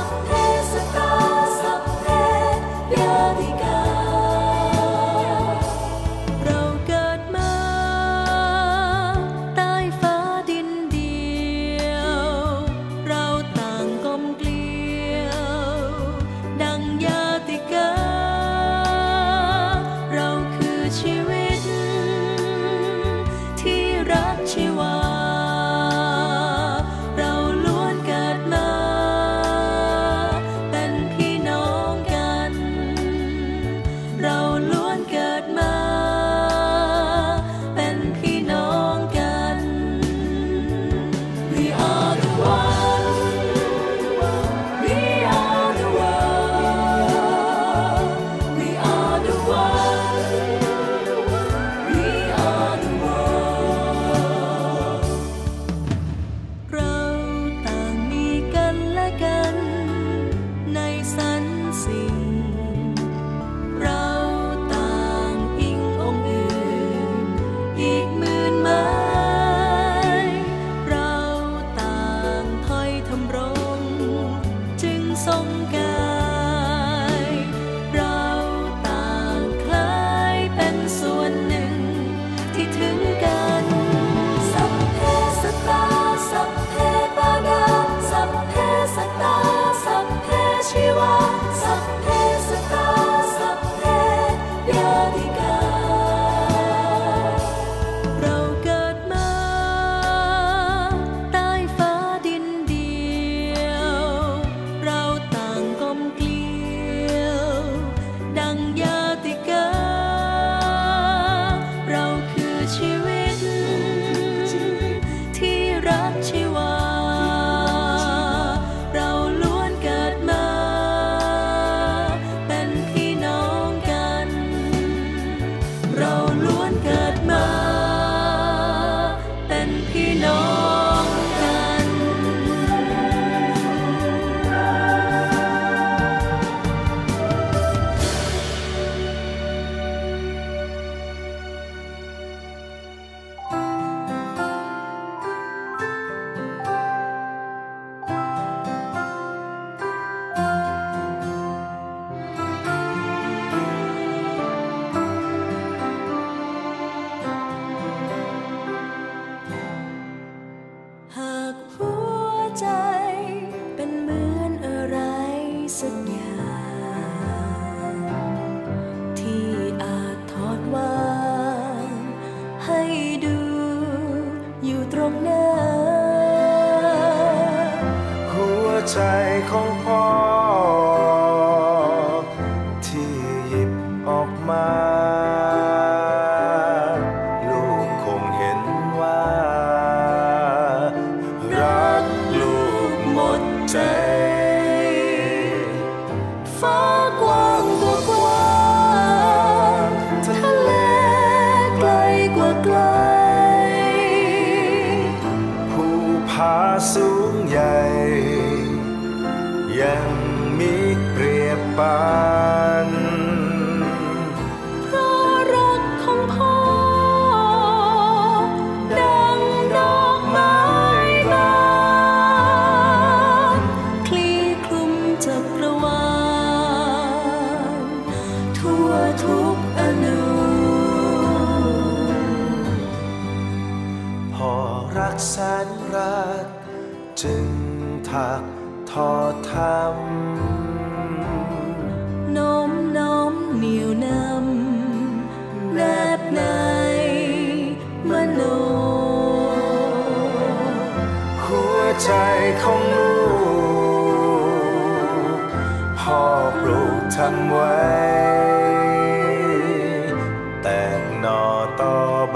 ใจของพ่อที่หยิบออกมาลูกคงเห็นว่ารักลูกหมดใจฟ้ากว้างกว่ากว้างทะเลไกลกว่าไกลภูผาสูงใหญ่ยังมีเปรียบปานเพราะรักของพ่อดังดอกไม้บานคลี่คลุมจักรวาลทั่วทุกอนูพ่อรักแสนรักจึงถักทอดทำน้อมน้อมเหนียวนำแนบในมโนหัวใจของลูกพ่อปลูกทำไว้แตกหน่อต่อใบ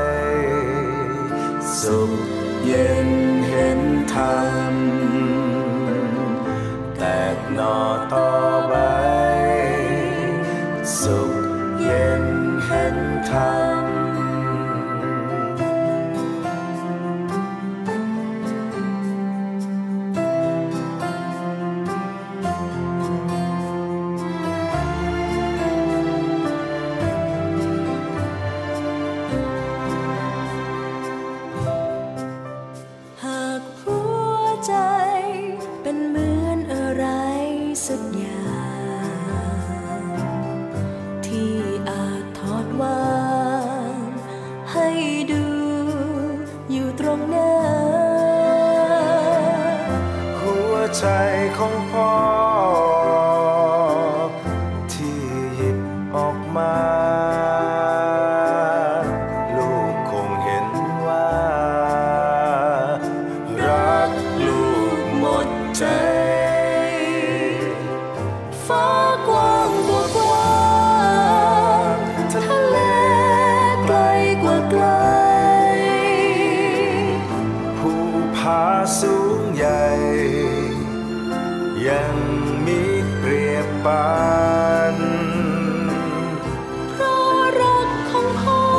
สุขเย็นเห็นธรรมแตกหน่อต่อใบสุขเย็นเห็นธรรมหากหัวใจเป็นเหมือนอะไรตรงหน้าหัวใจของพ่อที่หยิบออกมาลูกคงเห็นว่ารักลูกหมดใจฟ้ากว้างกว่ากว้างทะเลไกลกว่าไกลภูผาสูงใหญ่ยังมีเปรียบปานเพราะรักของพ่อ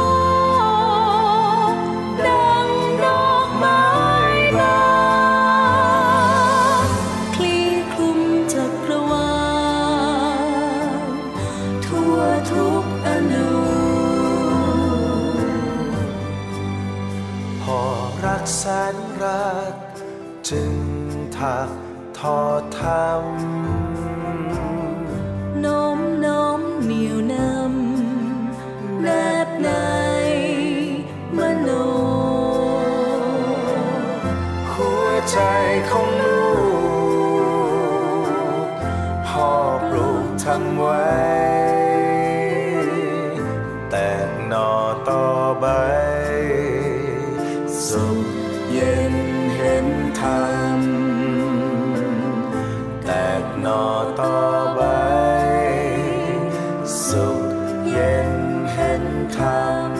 ดังดอกไม้บานคลี่คลุมจักรวาลทั่วทุกอนูพ่อรักแสนรักจึงถักทอทำน้อมน้อมเหนียวนำแนบในมโนหัวใจของลูกพ่อปลูกทำไว้แตกหน่อต่อใบสุขเย็นเห็นธรรมแตกหน่อต่อใบสุขเย็นเห็นธรรม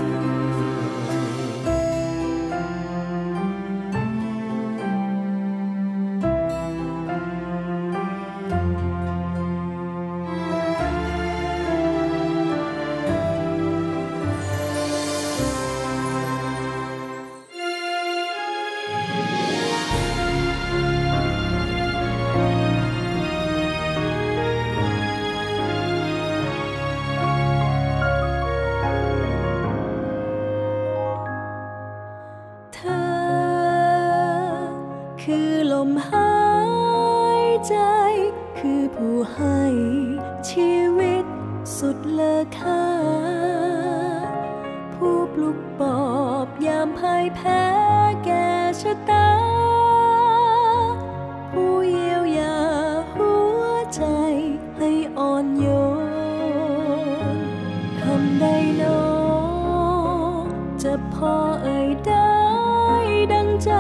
คือลมหายใจคือผู้ให้ชีวิตสุดเลอค่าผู้ปลุกปลอบยามพ่ายแพ้แก่ชะตาผู้เยียวยาหัวใจให้อ่อนโยนคำใดโน้จะพอเอ่ยได้ดังใจ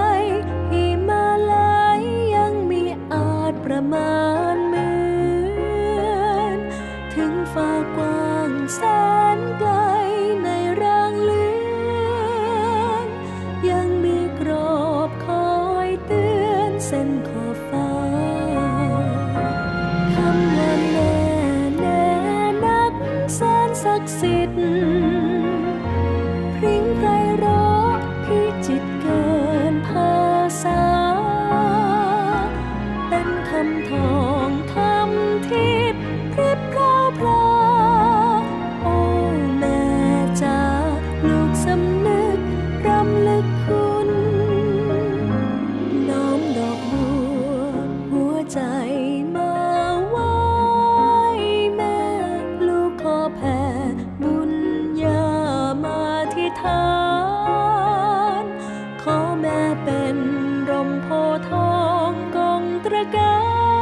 ประมาณเหมือนถึงฟ้ากว้างแสนไกลในร่างเลือนยังมีกรอบคอยเตือนเส้นขอบฟ้าคำว่าแน่แน่นักแสนศักดิ์สิทธิ์พริ้งไพเราะพิจิตรเกินภาษาคำทองคำทิพย์พริบพราวพราวโอ้แม่จ๋าลูกสำนึกรำลึกคุณน้อมดอกบัวหัวใจมาไว้แม่ลูกขอแผ่บุญญามาที่ฐานขอแม่เป็นร่มโพธิ์ทองกองตระการ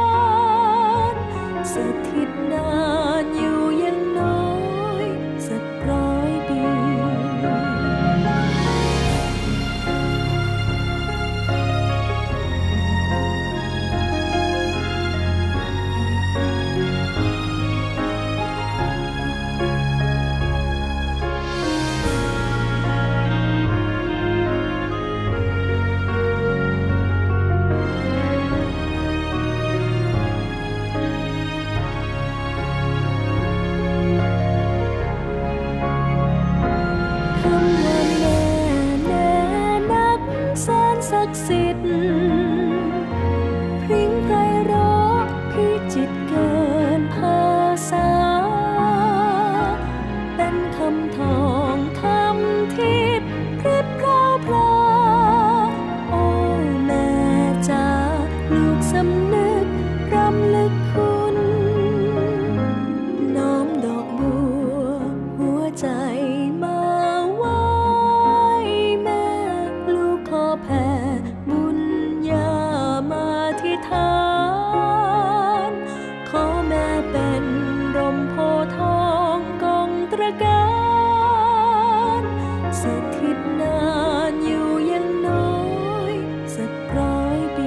สถิตนานอยู่ยังน้อยสักร้อยปีศักดิ์สิทธิ์พริ้งไพเราะพิจิตรเกินภาษาเป็นคำทองคำทิพย์พริบพราวพราวโอ้แม่จ๋าลูกสำนึกรำลึกคุณน้อมดอกบัวหัวใจมาไว้แม่ลูกขอแผ่บุญญามาที่ฐานขอแม่เป็นร่มโพธิ์ทองกองตระการสถิตนานอยู่ยังน้อยสักร้อยปี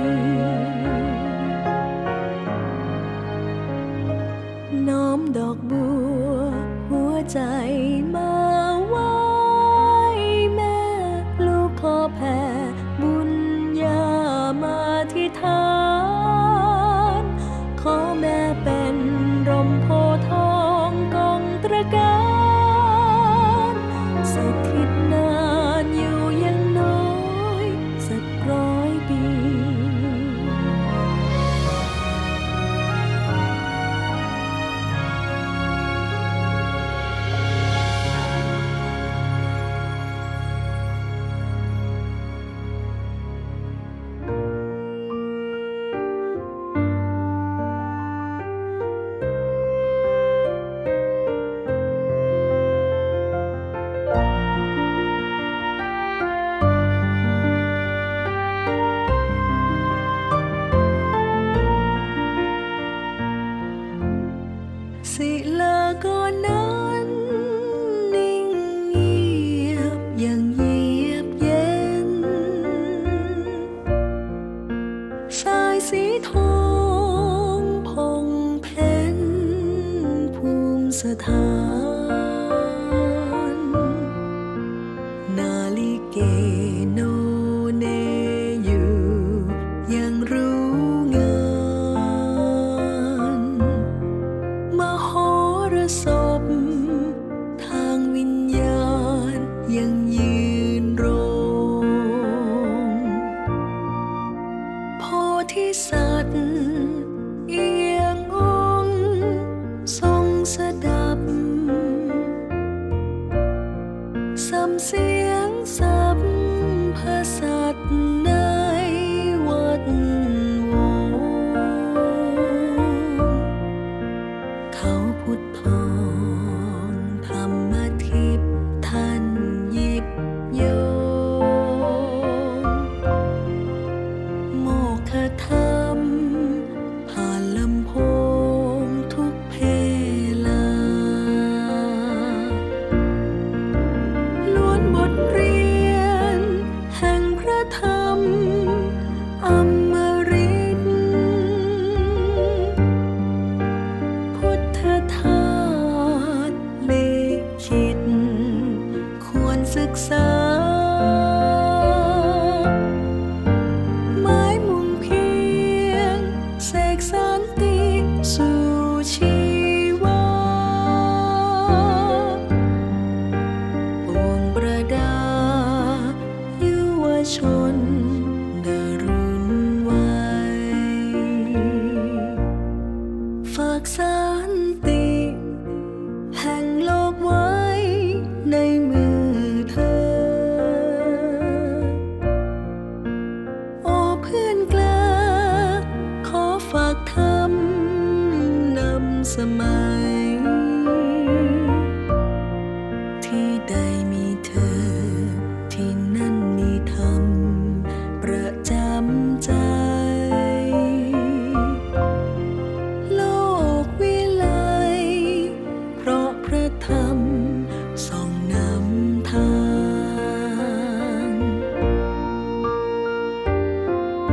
น้อมดอกบัวหัวใจมาไหว้แม่ลูกขอแผ่บุญญามาที่ฐานขอแม่เป็นร่มโพธิ์ทองกองตระการสถิตนานอยู่ยังน้อยสักร้อยปี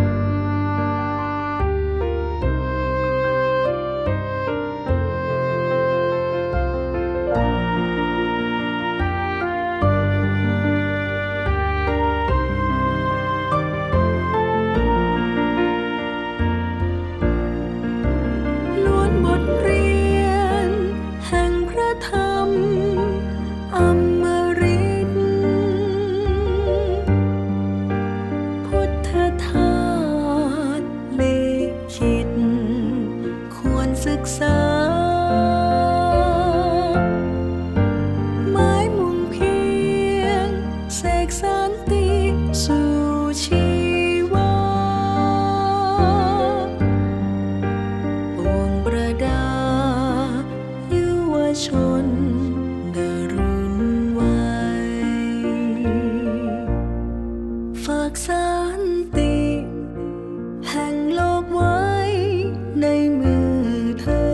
เสันติแห่งโลกไว้ในมือเธอ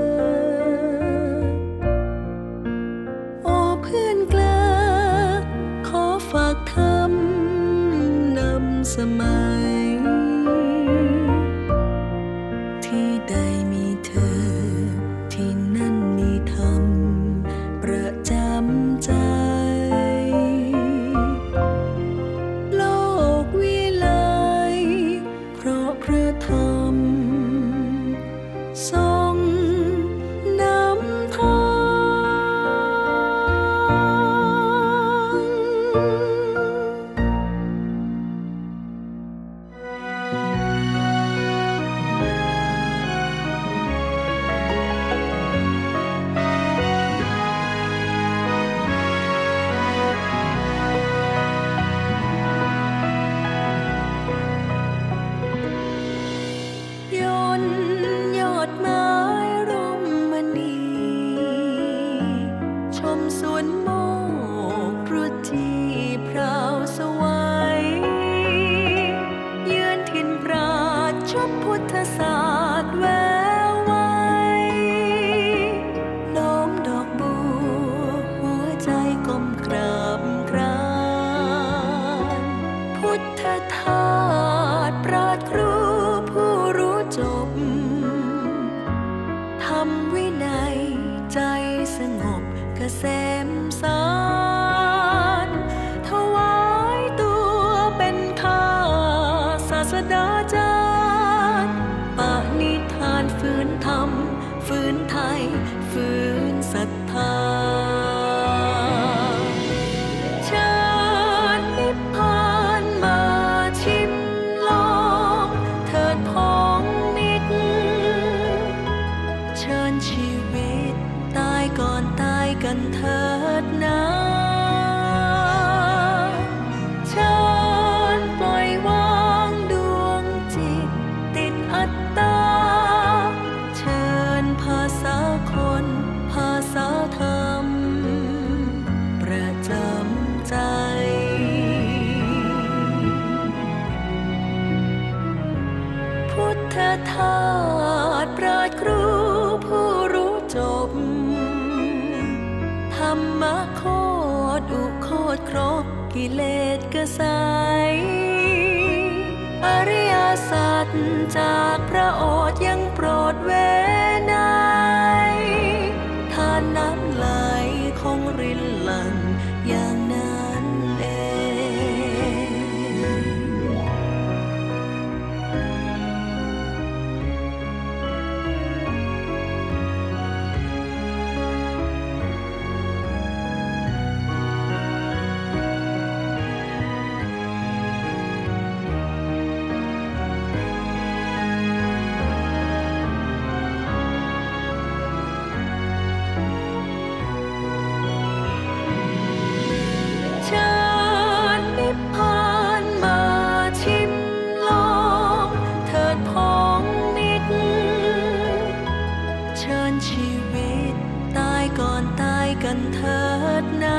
โอ้เพื่อนกล้าขอฝากทำนำสมัยที่ใดมีเธอที่นั่นมีธรรมประจำใจโลกวิไลเพราะพระธรรมทรงนำทางยนต์ยอดไม้ร่มมณีชมสวนโมกรุจีพราวสวัยเยือนถิ่นปราชญ์ชมพุทธศาสตร์แววไว้น้อมดอกบัวหัวใจก้มกราบกรานพุทธทาสปราชญ์ครูผู้รู้จบทำวินัยใจสงบเกษมสารถวายตัวเป็นข้าศาสดาจารย์ปณิธานฝืนธรรมฝืนไทยฝืนศรัทธาเชิญนิพพานมาชิมลองเถิดพ้องมิตรเชิญชีวิตตายก่อนตายกันเถิดนะเชิญปล่อยวางดวงจิตติดอัตตาเชิญภาษาคนภาษาธรรมประจำใจพุทธทาสปราชญ์ครูผู้รู้จบธรรมะโคตรอุโคตรครบกิเลสกษัยอริยสัจจากพระโอษฐ์ยังโปรดเวไนยทานน้ำไหลคงรินหลั่งอย่างนั้นเองเชิญนิพพานมาชิมลองเถิดพ้องมิตรเชิญชีวิตตายก่อนตายกันเถิดนะ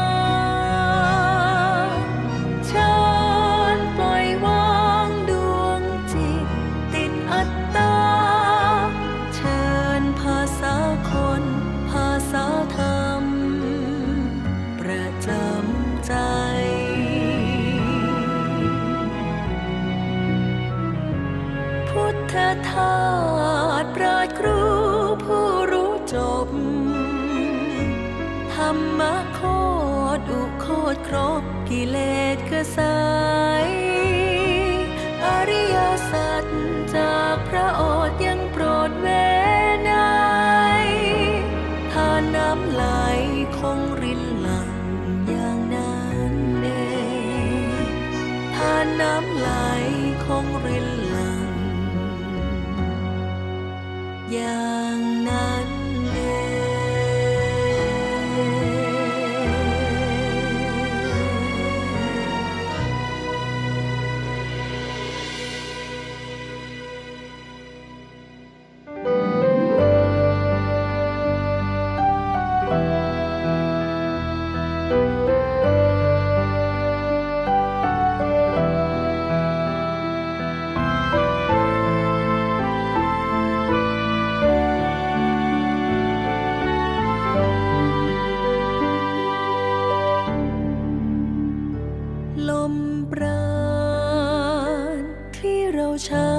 เชิญปล่อยวางดวงจิตติดอัตตาเชิญภาษาคนภาษาธรรมประจำใจพุทธทาสปราชญ์ครูผู้รู้จบธรรมะโคตรอุโคตรครบกิเลสกษัยอริยสัจจากพระโอษฐ์ยังโปรดเวไนยทานน้ำไหลคงรินหลั่งอย่างนั้นเองทานน้ำไหลคงรินหลั่งอย่างนั้นเองใช้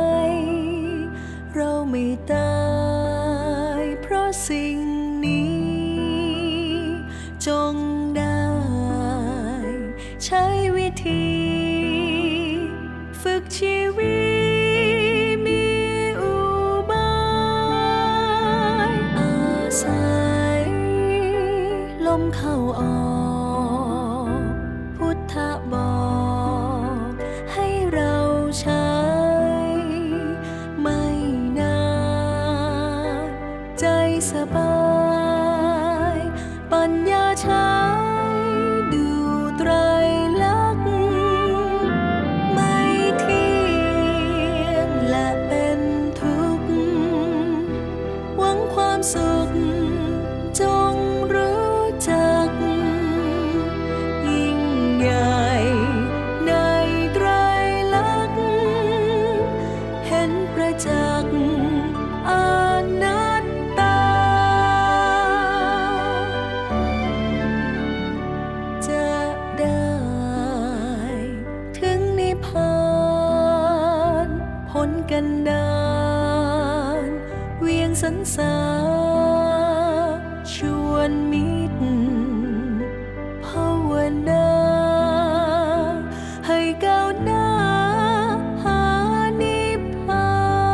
เราไม่ตายเพราะสิ่งนี้จงได้ใช้วิธีฝึกชีวิตมีอุบายอาศัยลมเข้าออกพุทธบอกให้เราใช้ไม่นานใจสบายปัญญาใช้ดูไตรลักษณ์ไม่เที่ยงและเป็นทุกข์หวังความสุขจงรู้จักยิ่งใหญ่ในไตรลักษณ์เห็นประจักษ์อนัตตาจะได้ถึงนิพพานพ้นกันดารเวียงสันสารชวนมิตรภาวนาให้ก้าวหน้าหานิพพาน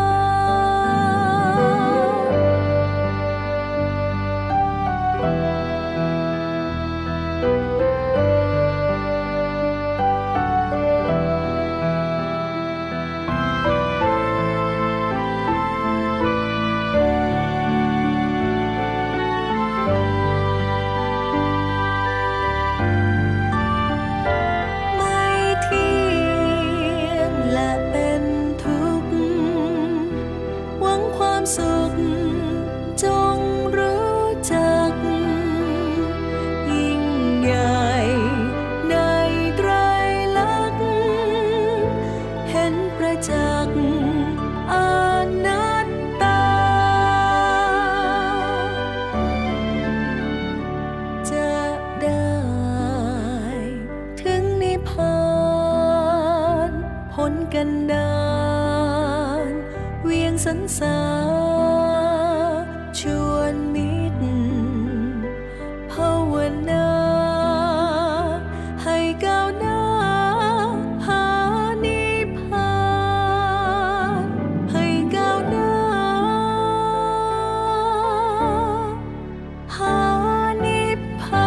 ไม่เที่ยงและเป็นทุกข์หวังความสุขจงรู้จักยิ่งใหญ่ในไตรลักษณ์เห็นประจักษ์อนัตตาจะได้ถึงนิพพานพ้นกันดารเวียงสันสารชวนมิตรภาวนาให้ก้าวหน้าหานิพพานให้ก้าวหน้าหานิพพาน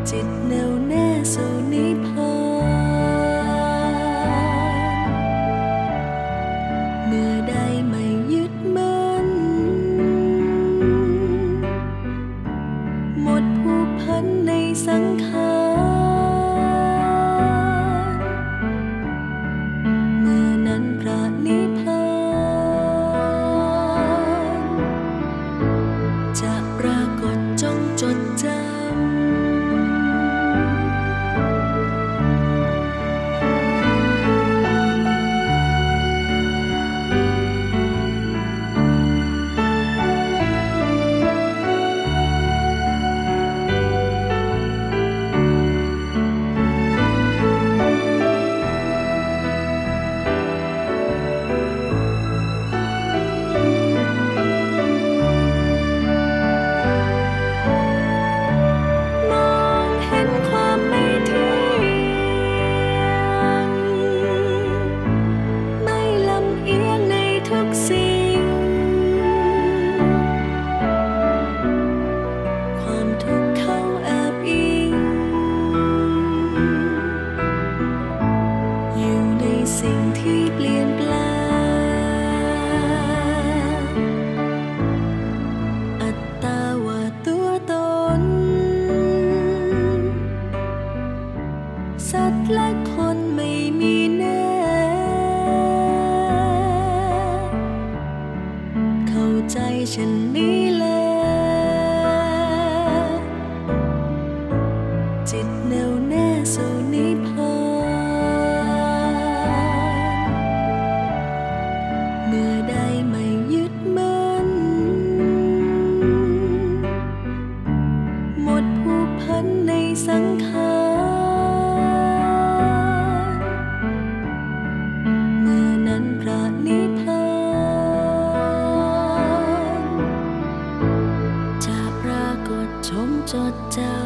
จิตแน่วแน่สู่นิพพานเมื่อใดไม่ยึดมั่นหมดผูกพันในสังขารเมื่อนั้นพระนิพพานจะปรากฏจงจดจำสัตว์และคนไม่มีแน่เข้าใจฉันนี้แลจิตแน่วแน่สู่นิพพานเมื่อใดไม่ยึดมั่นหมดผูกพันในสังขารจดจำ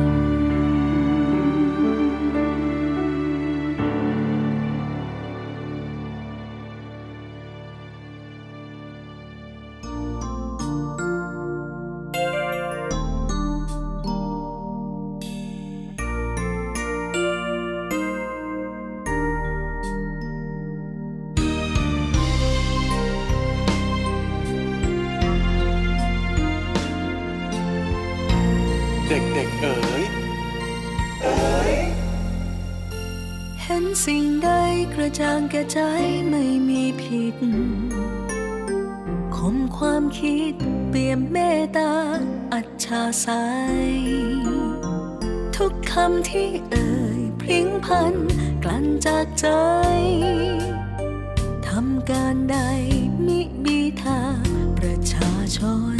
เด็กๆเอ๋ยเอ๋ยเห็นสิ่งใดกระจ่างแก่ใจไม่มีผิดคมความคิดเปี่ยมเมตตาอัจฉาใสทุกคำที่เอ่ยพลิ้งพลันกลั่นจากใจทำการใดมิมีทางประชาชน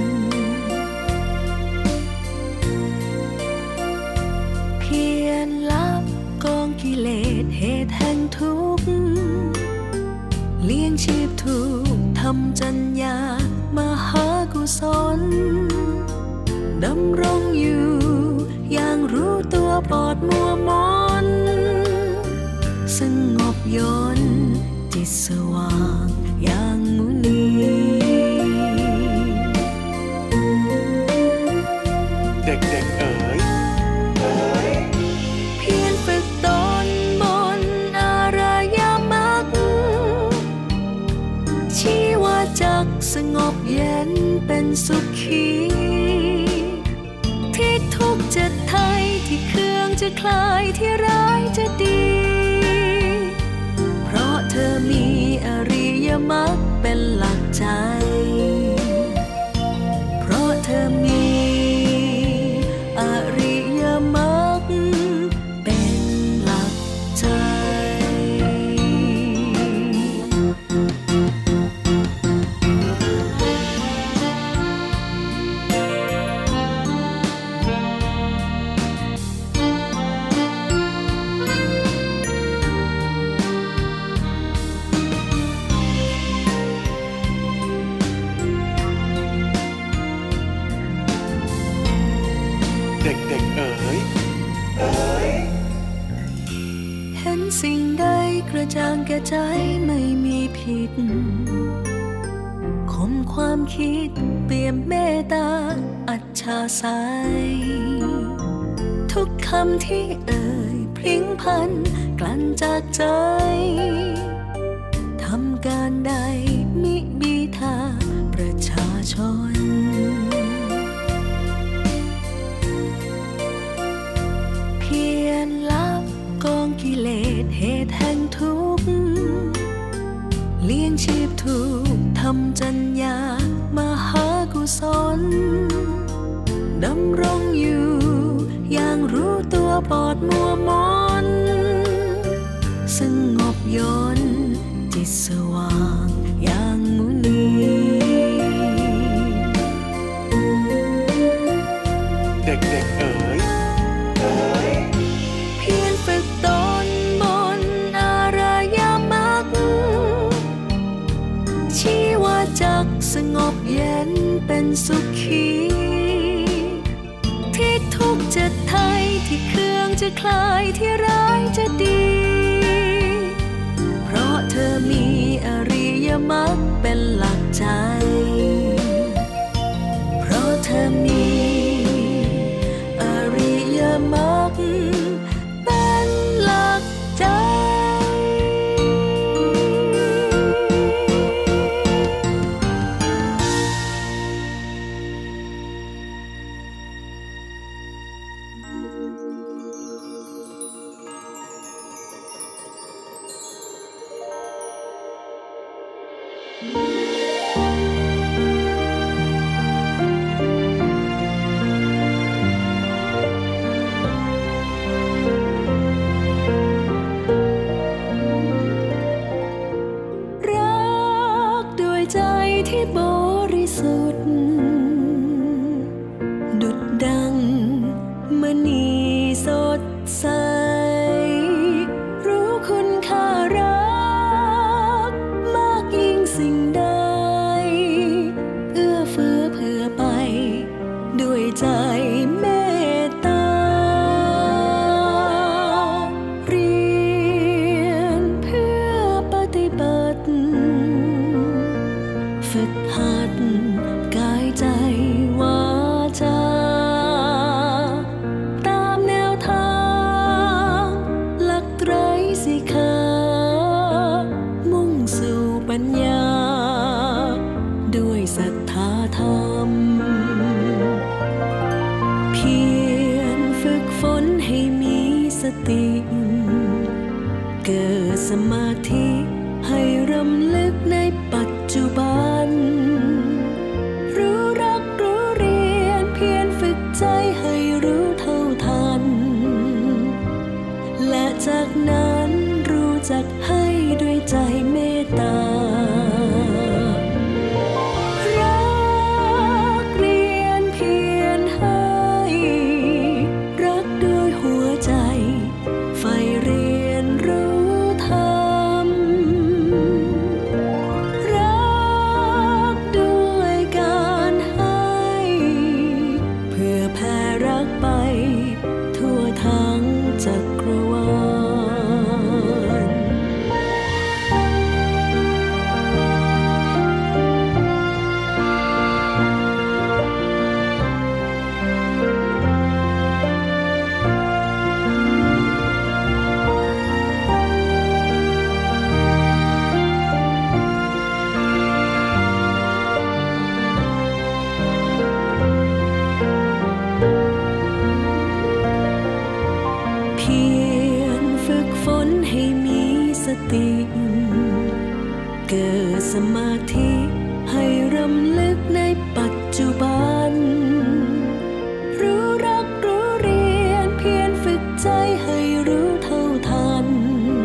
กองกิเลสเหตุแห่งทุกข์เลี้ยงชีพถูกทำจัญญามหากุศลดำรงอยู่อย่างรู้ตัวปลอดมัวมนสงบยนต์จิตสว่างอย่างมุนีเด็กๆเอ๋ยสงบเย็นเป็นสุขีที่ทุกข์จะไทยที่เคืองจะคลายที่ร้ายจะดีเพราะเธอมีอริยมรรคเป็นหลักใจเพราะเธอมีอริยมรรคเป็นหลักใจเด็กๆเอ๋ยเอ๋ยเห็นสิ่งใดกระจ่างแก่ใจไม่มีผิดคมความคิดเปี่ยมเมตตาอัจฉาใสทุำที่เอ่ยพริ้งพันกลั่นจากใจทำการใดมิบีทาประชาชนเพียรละกองกิเลสเหตุแห่งทุกข์เลี้ยงชีพถูกทำจัญญามหากุศลดำรงอยู่อย่างรู้ตัวปอดมัวมนสงบยนจิตสว่างอย่างมุนีเด็กๆเอ๋ยเพียรฝึกตนบนอารายมรรคชีวจักสงบเย็นเป็นสุขีที่ทุกข์จะไทยที่เคืองจะคลายที่ร้ายจะดีเพราะเธอมีอริยมรรคเป็นหลักใจเพราะเธอมีอริยมรรคเป็นหลักใจที่บริสุทธิ์ดุจดังมณีสดใสรู้คุณค่ารักมากยิ่งสิ่งใดเอื้อเฟื้อเผื่อไปด้วยใจเมตตาเรียนเพื่อปฏิบัติฝึกหัดกายใจวาจาตามแนวทางหลักไตรสิกขามุ่งสู่ปัญญาด้วยศรัทธาธรรมเพียรฝึกฝนให้มีสติเกิดสมาธิให้รำลึกในปัจจุบันรู้รักรู้เรียนเพียรฝึกใจให้รู้เท่าทันและจากนั้นรู้จักให้ด้วยใจเมตตารักเรียนเพียรให้รักด้วยหัวใจใฝ่เรียนรู้ธรรมแผ่รักไปทั่วทั้งจักรวาลติเกิดสมาธิให้รำลึกในปัจจุบันรู้รักรู้เรียนเพียรฝึกใจให้รู้เท่าทัน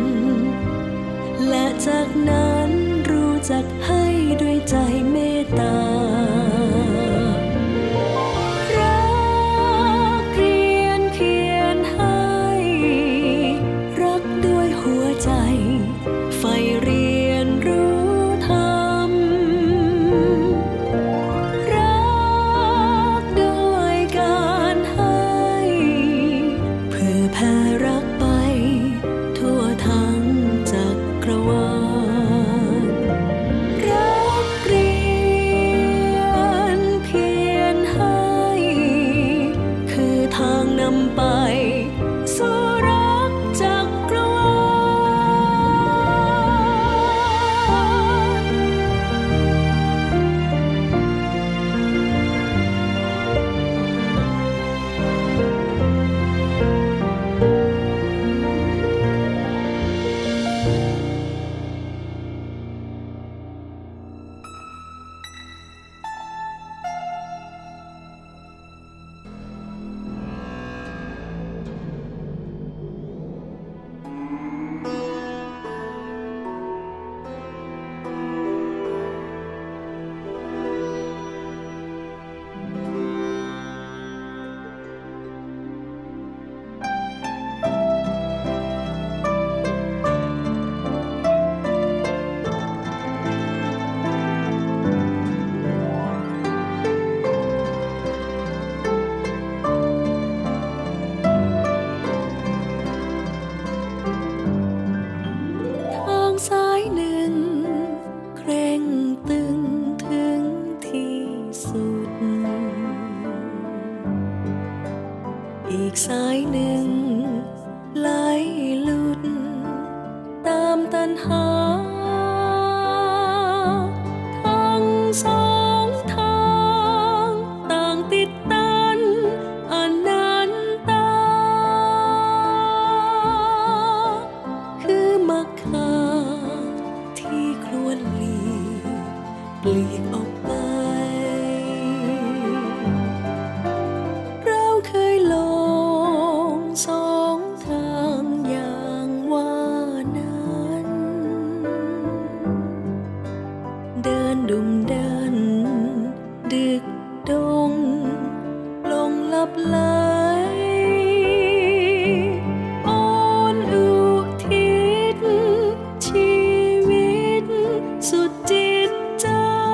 และจากนั้นรู้จักให้ด้วยใจเมตตารักเรียนเพียรให้รักด้วยหัวใจใฝ่เรียนรู้ธรรมางนำไปสู่รักจักรวาสายหนึ่งเคร่งตึงถึงที่สุดอีกสายหนึ่งไหลหลุดตามตัณหาทั้งสองทางต่างติดตันอนันตาคือมรรคาที่ครวญหลีกปลีกออกไปเราเคยลองสองทางอย่างว่านั้นเดินดุมเดินดึกดงลงลับไหลอ่อนอุทิศชีวิตสุดจิตใจ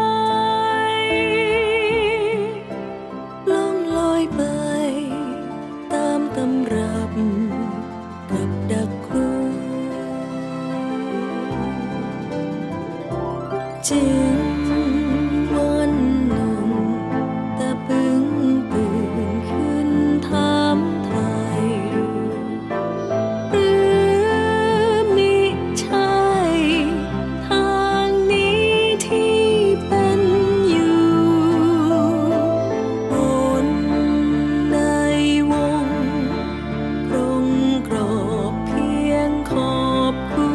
ล่องลอยไปตามตำรับกับดักครูจึงวันหนึ่งตะปึงตื่นขึ้นถามไทยหรือมิใช่ทางนี้ที่เป็นอยู่วนในวงกรงกรอบเพียงขอบคู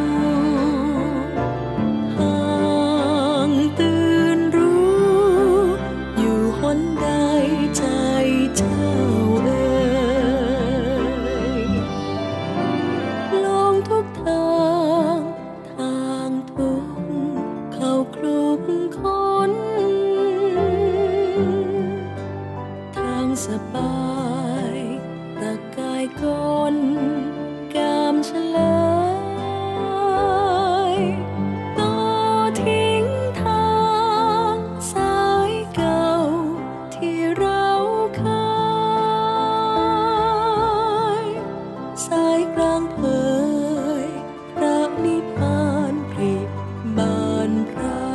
ทางตื่นรู้อยู่หนใดใจเจ้าเอ่ยลองทุกทางทางทุกเข้าคลุกคนทางสบายตะกายก้นกามเฉลยต่อทิ้งทางสายเก่าที่เราเคยสายกลางเผยพระนิพพานพริบานพราว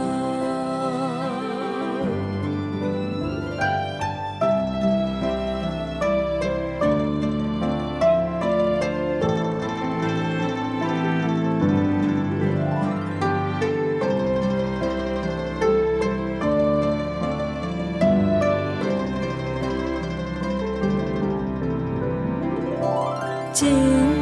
จึง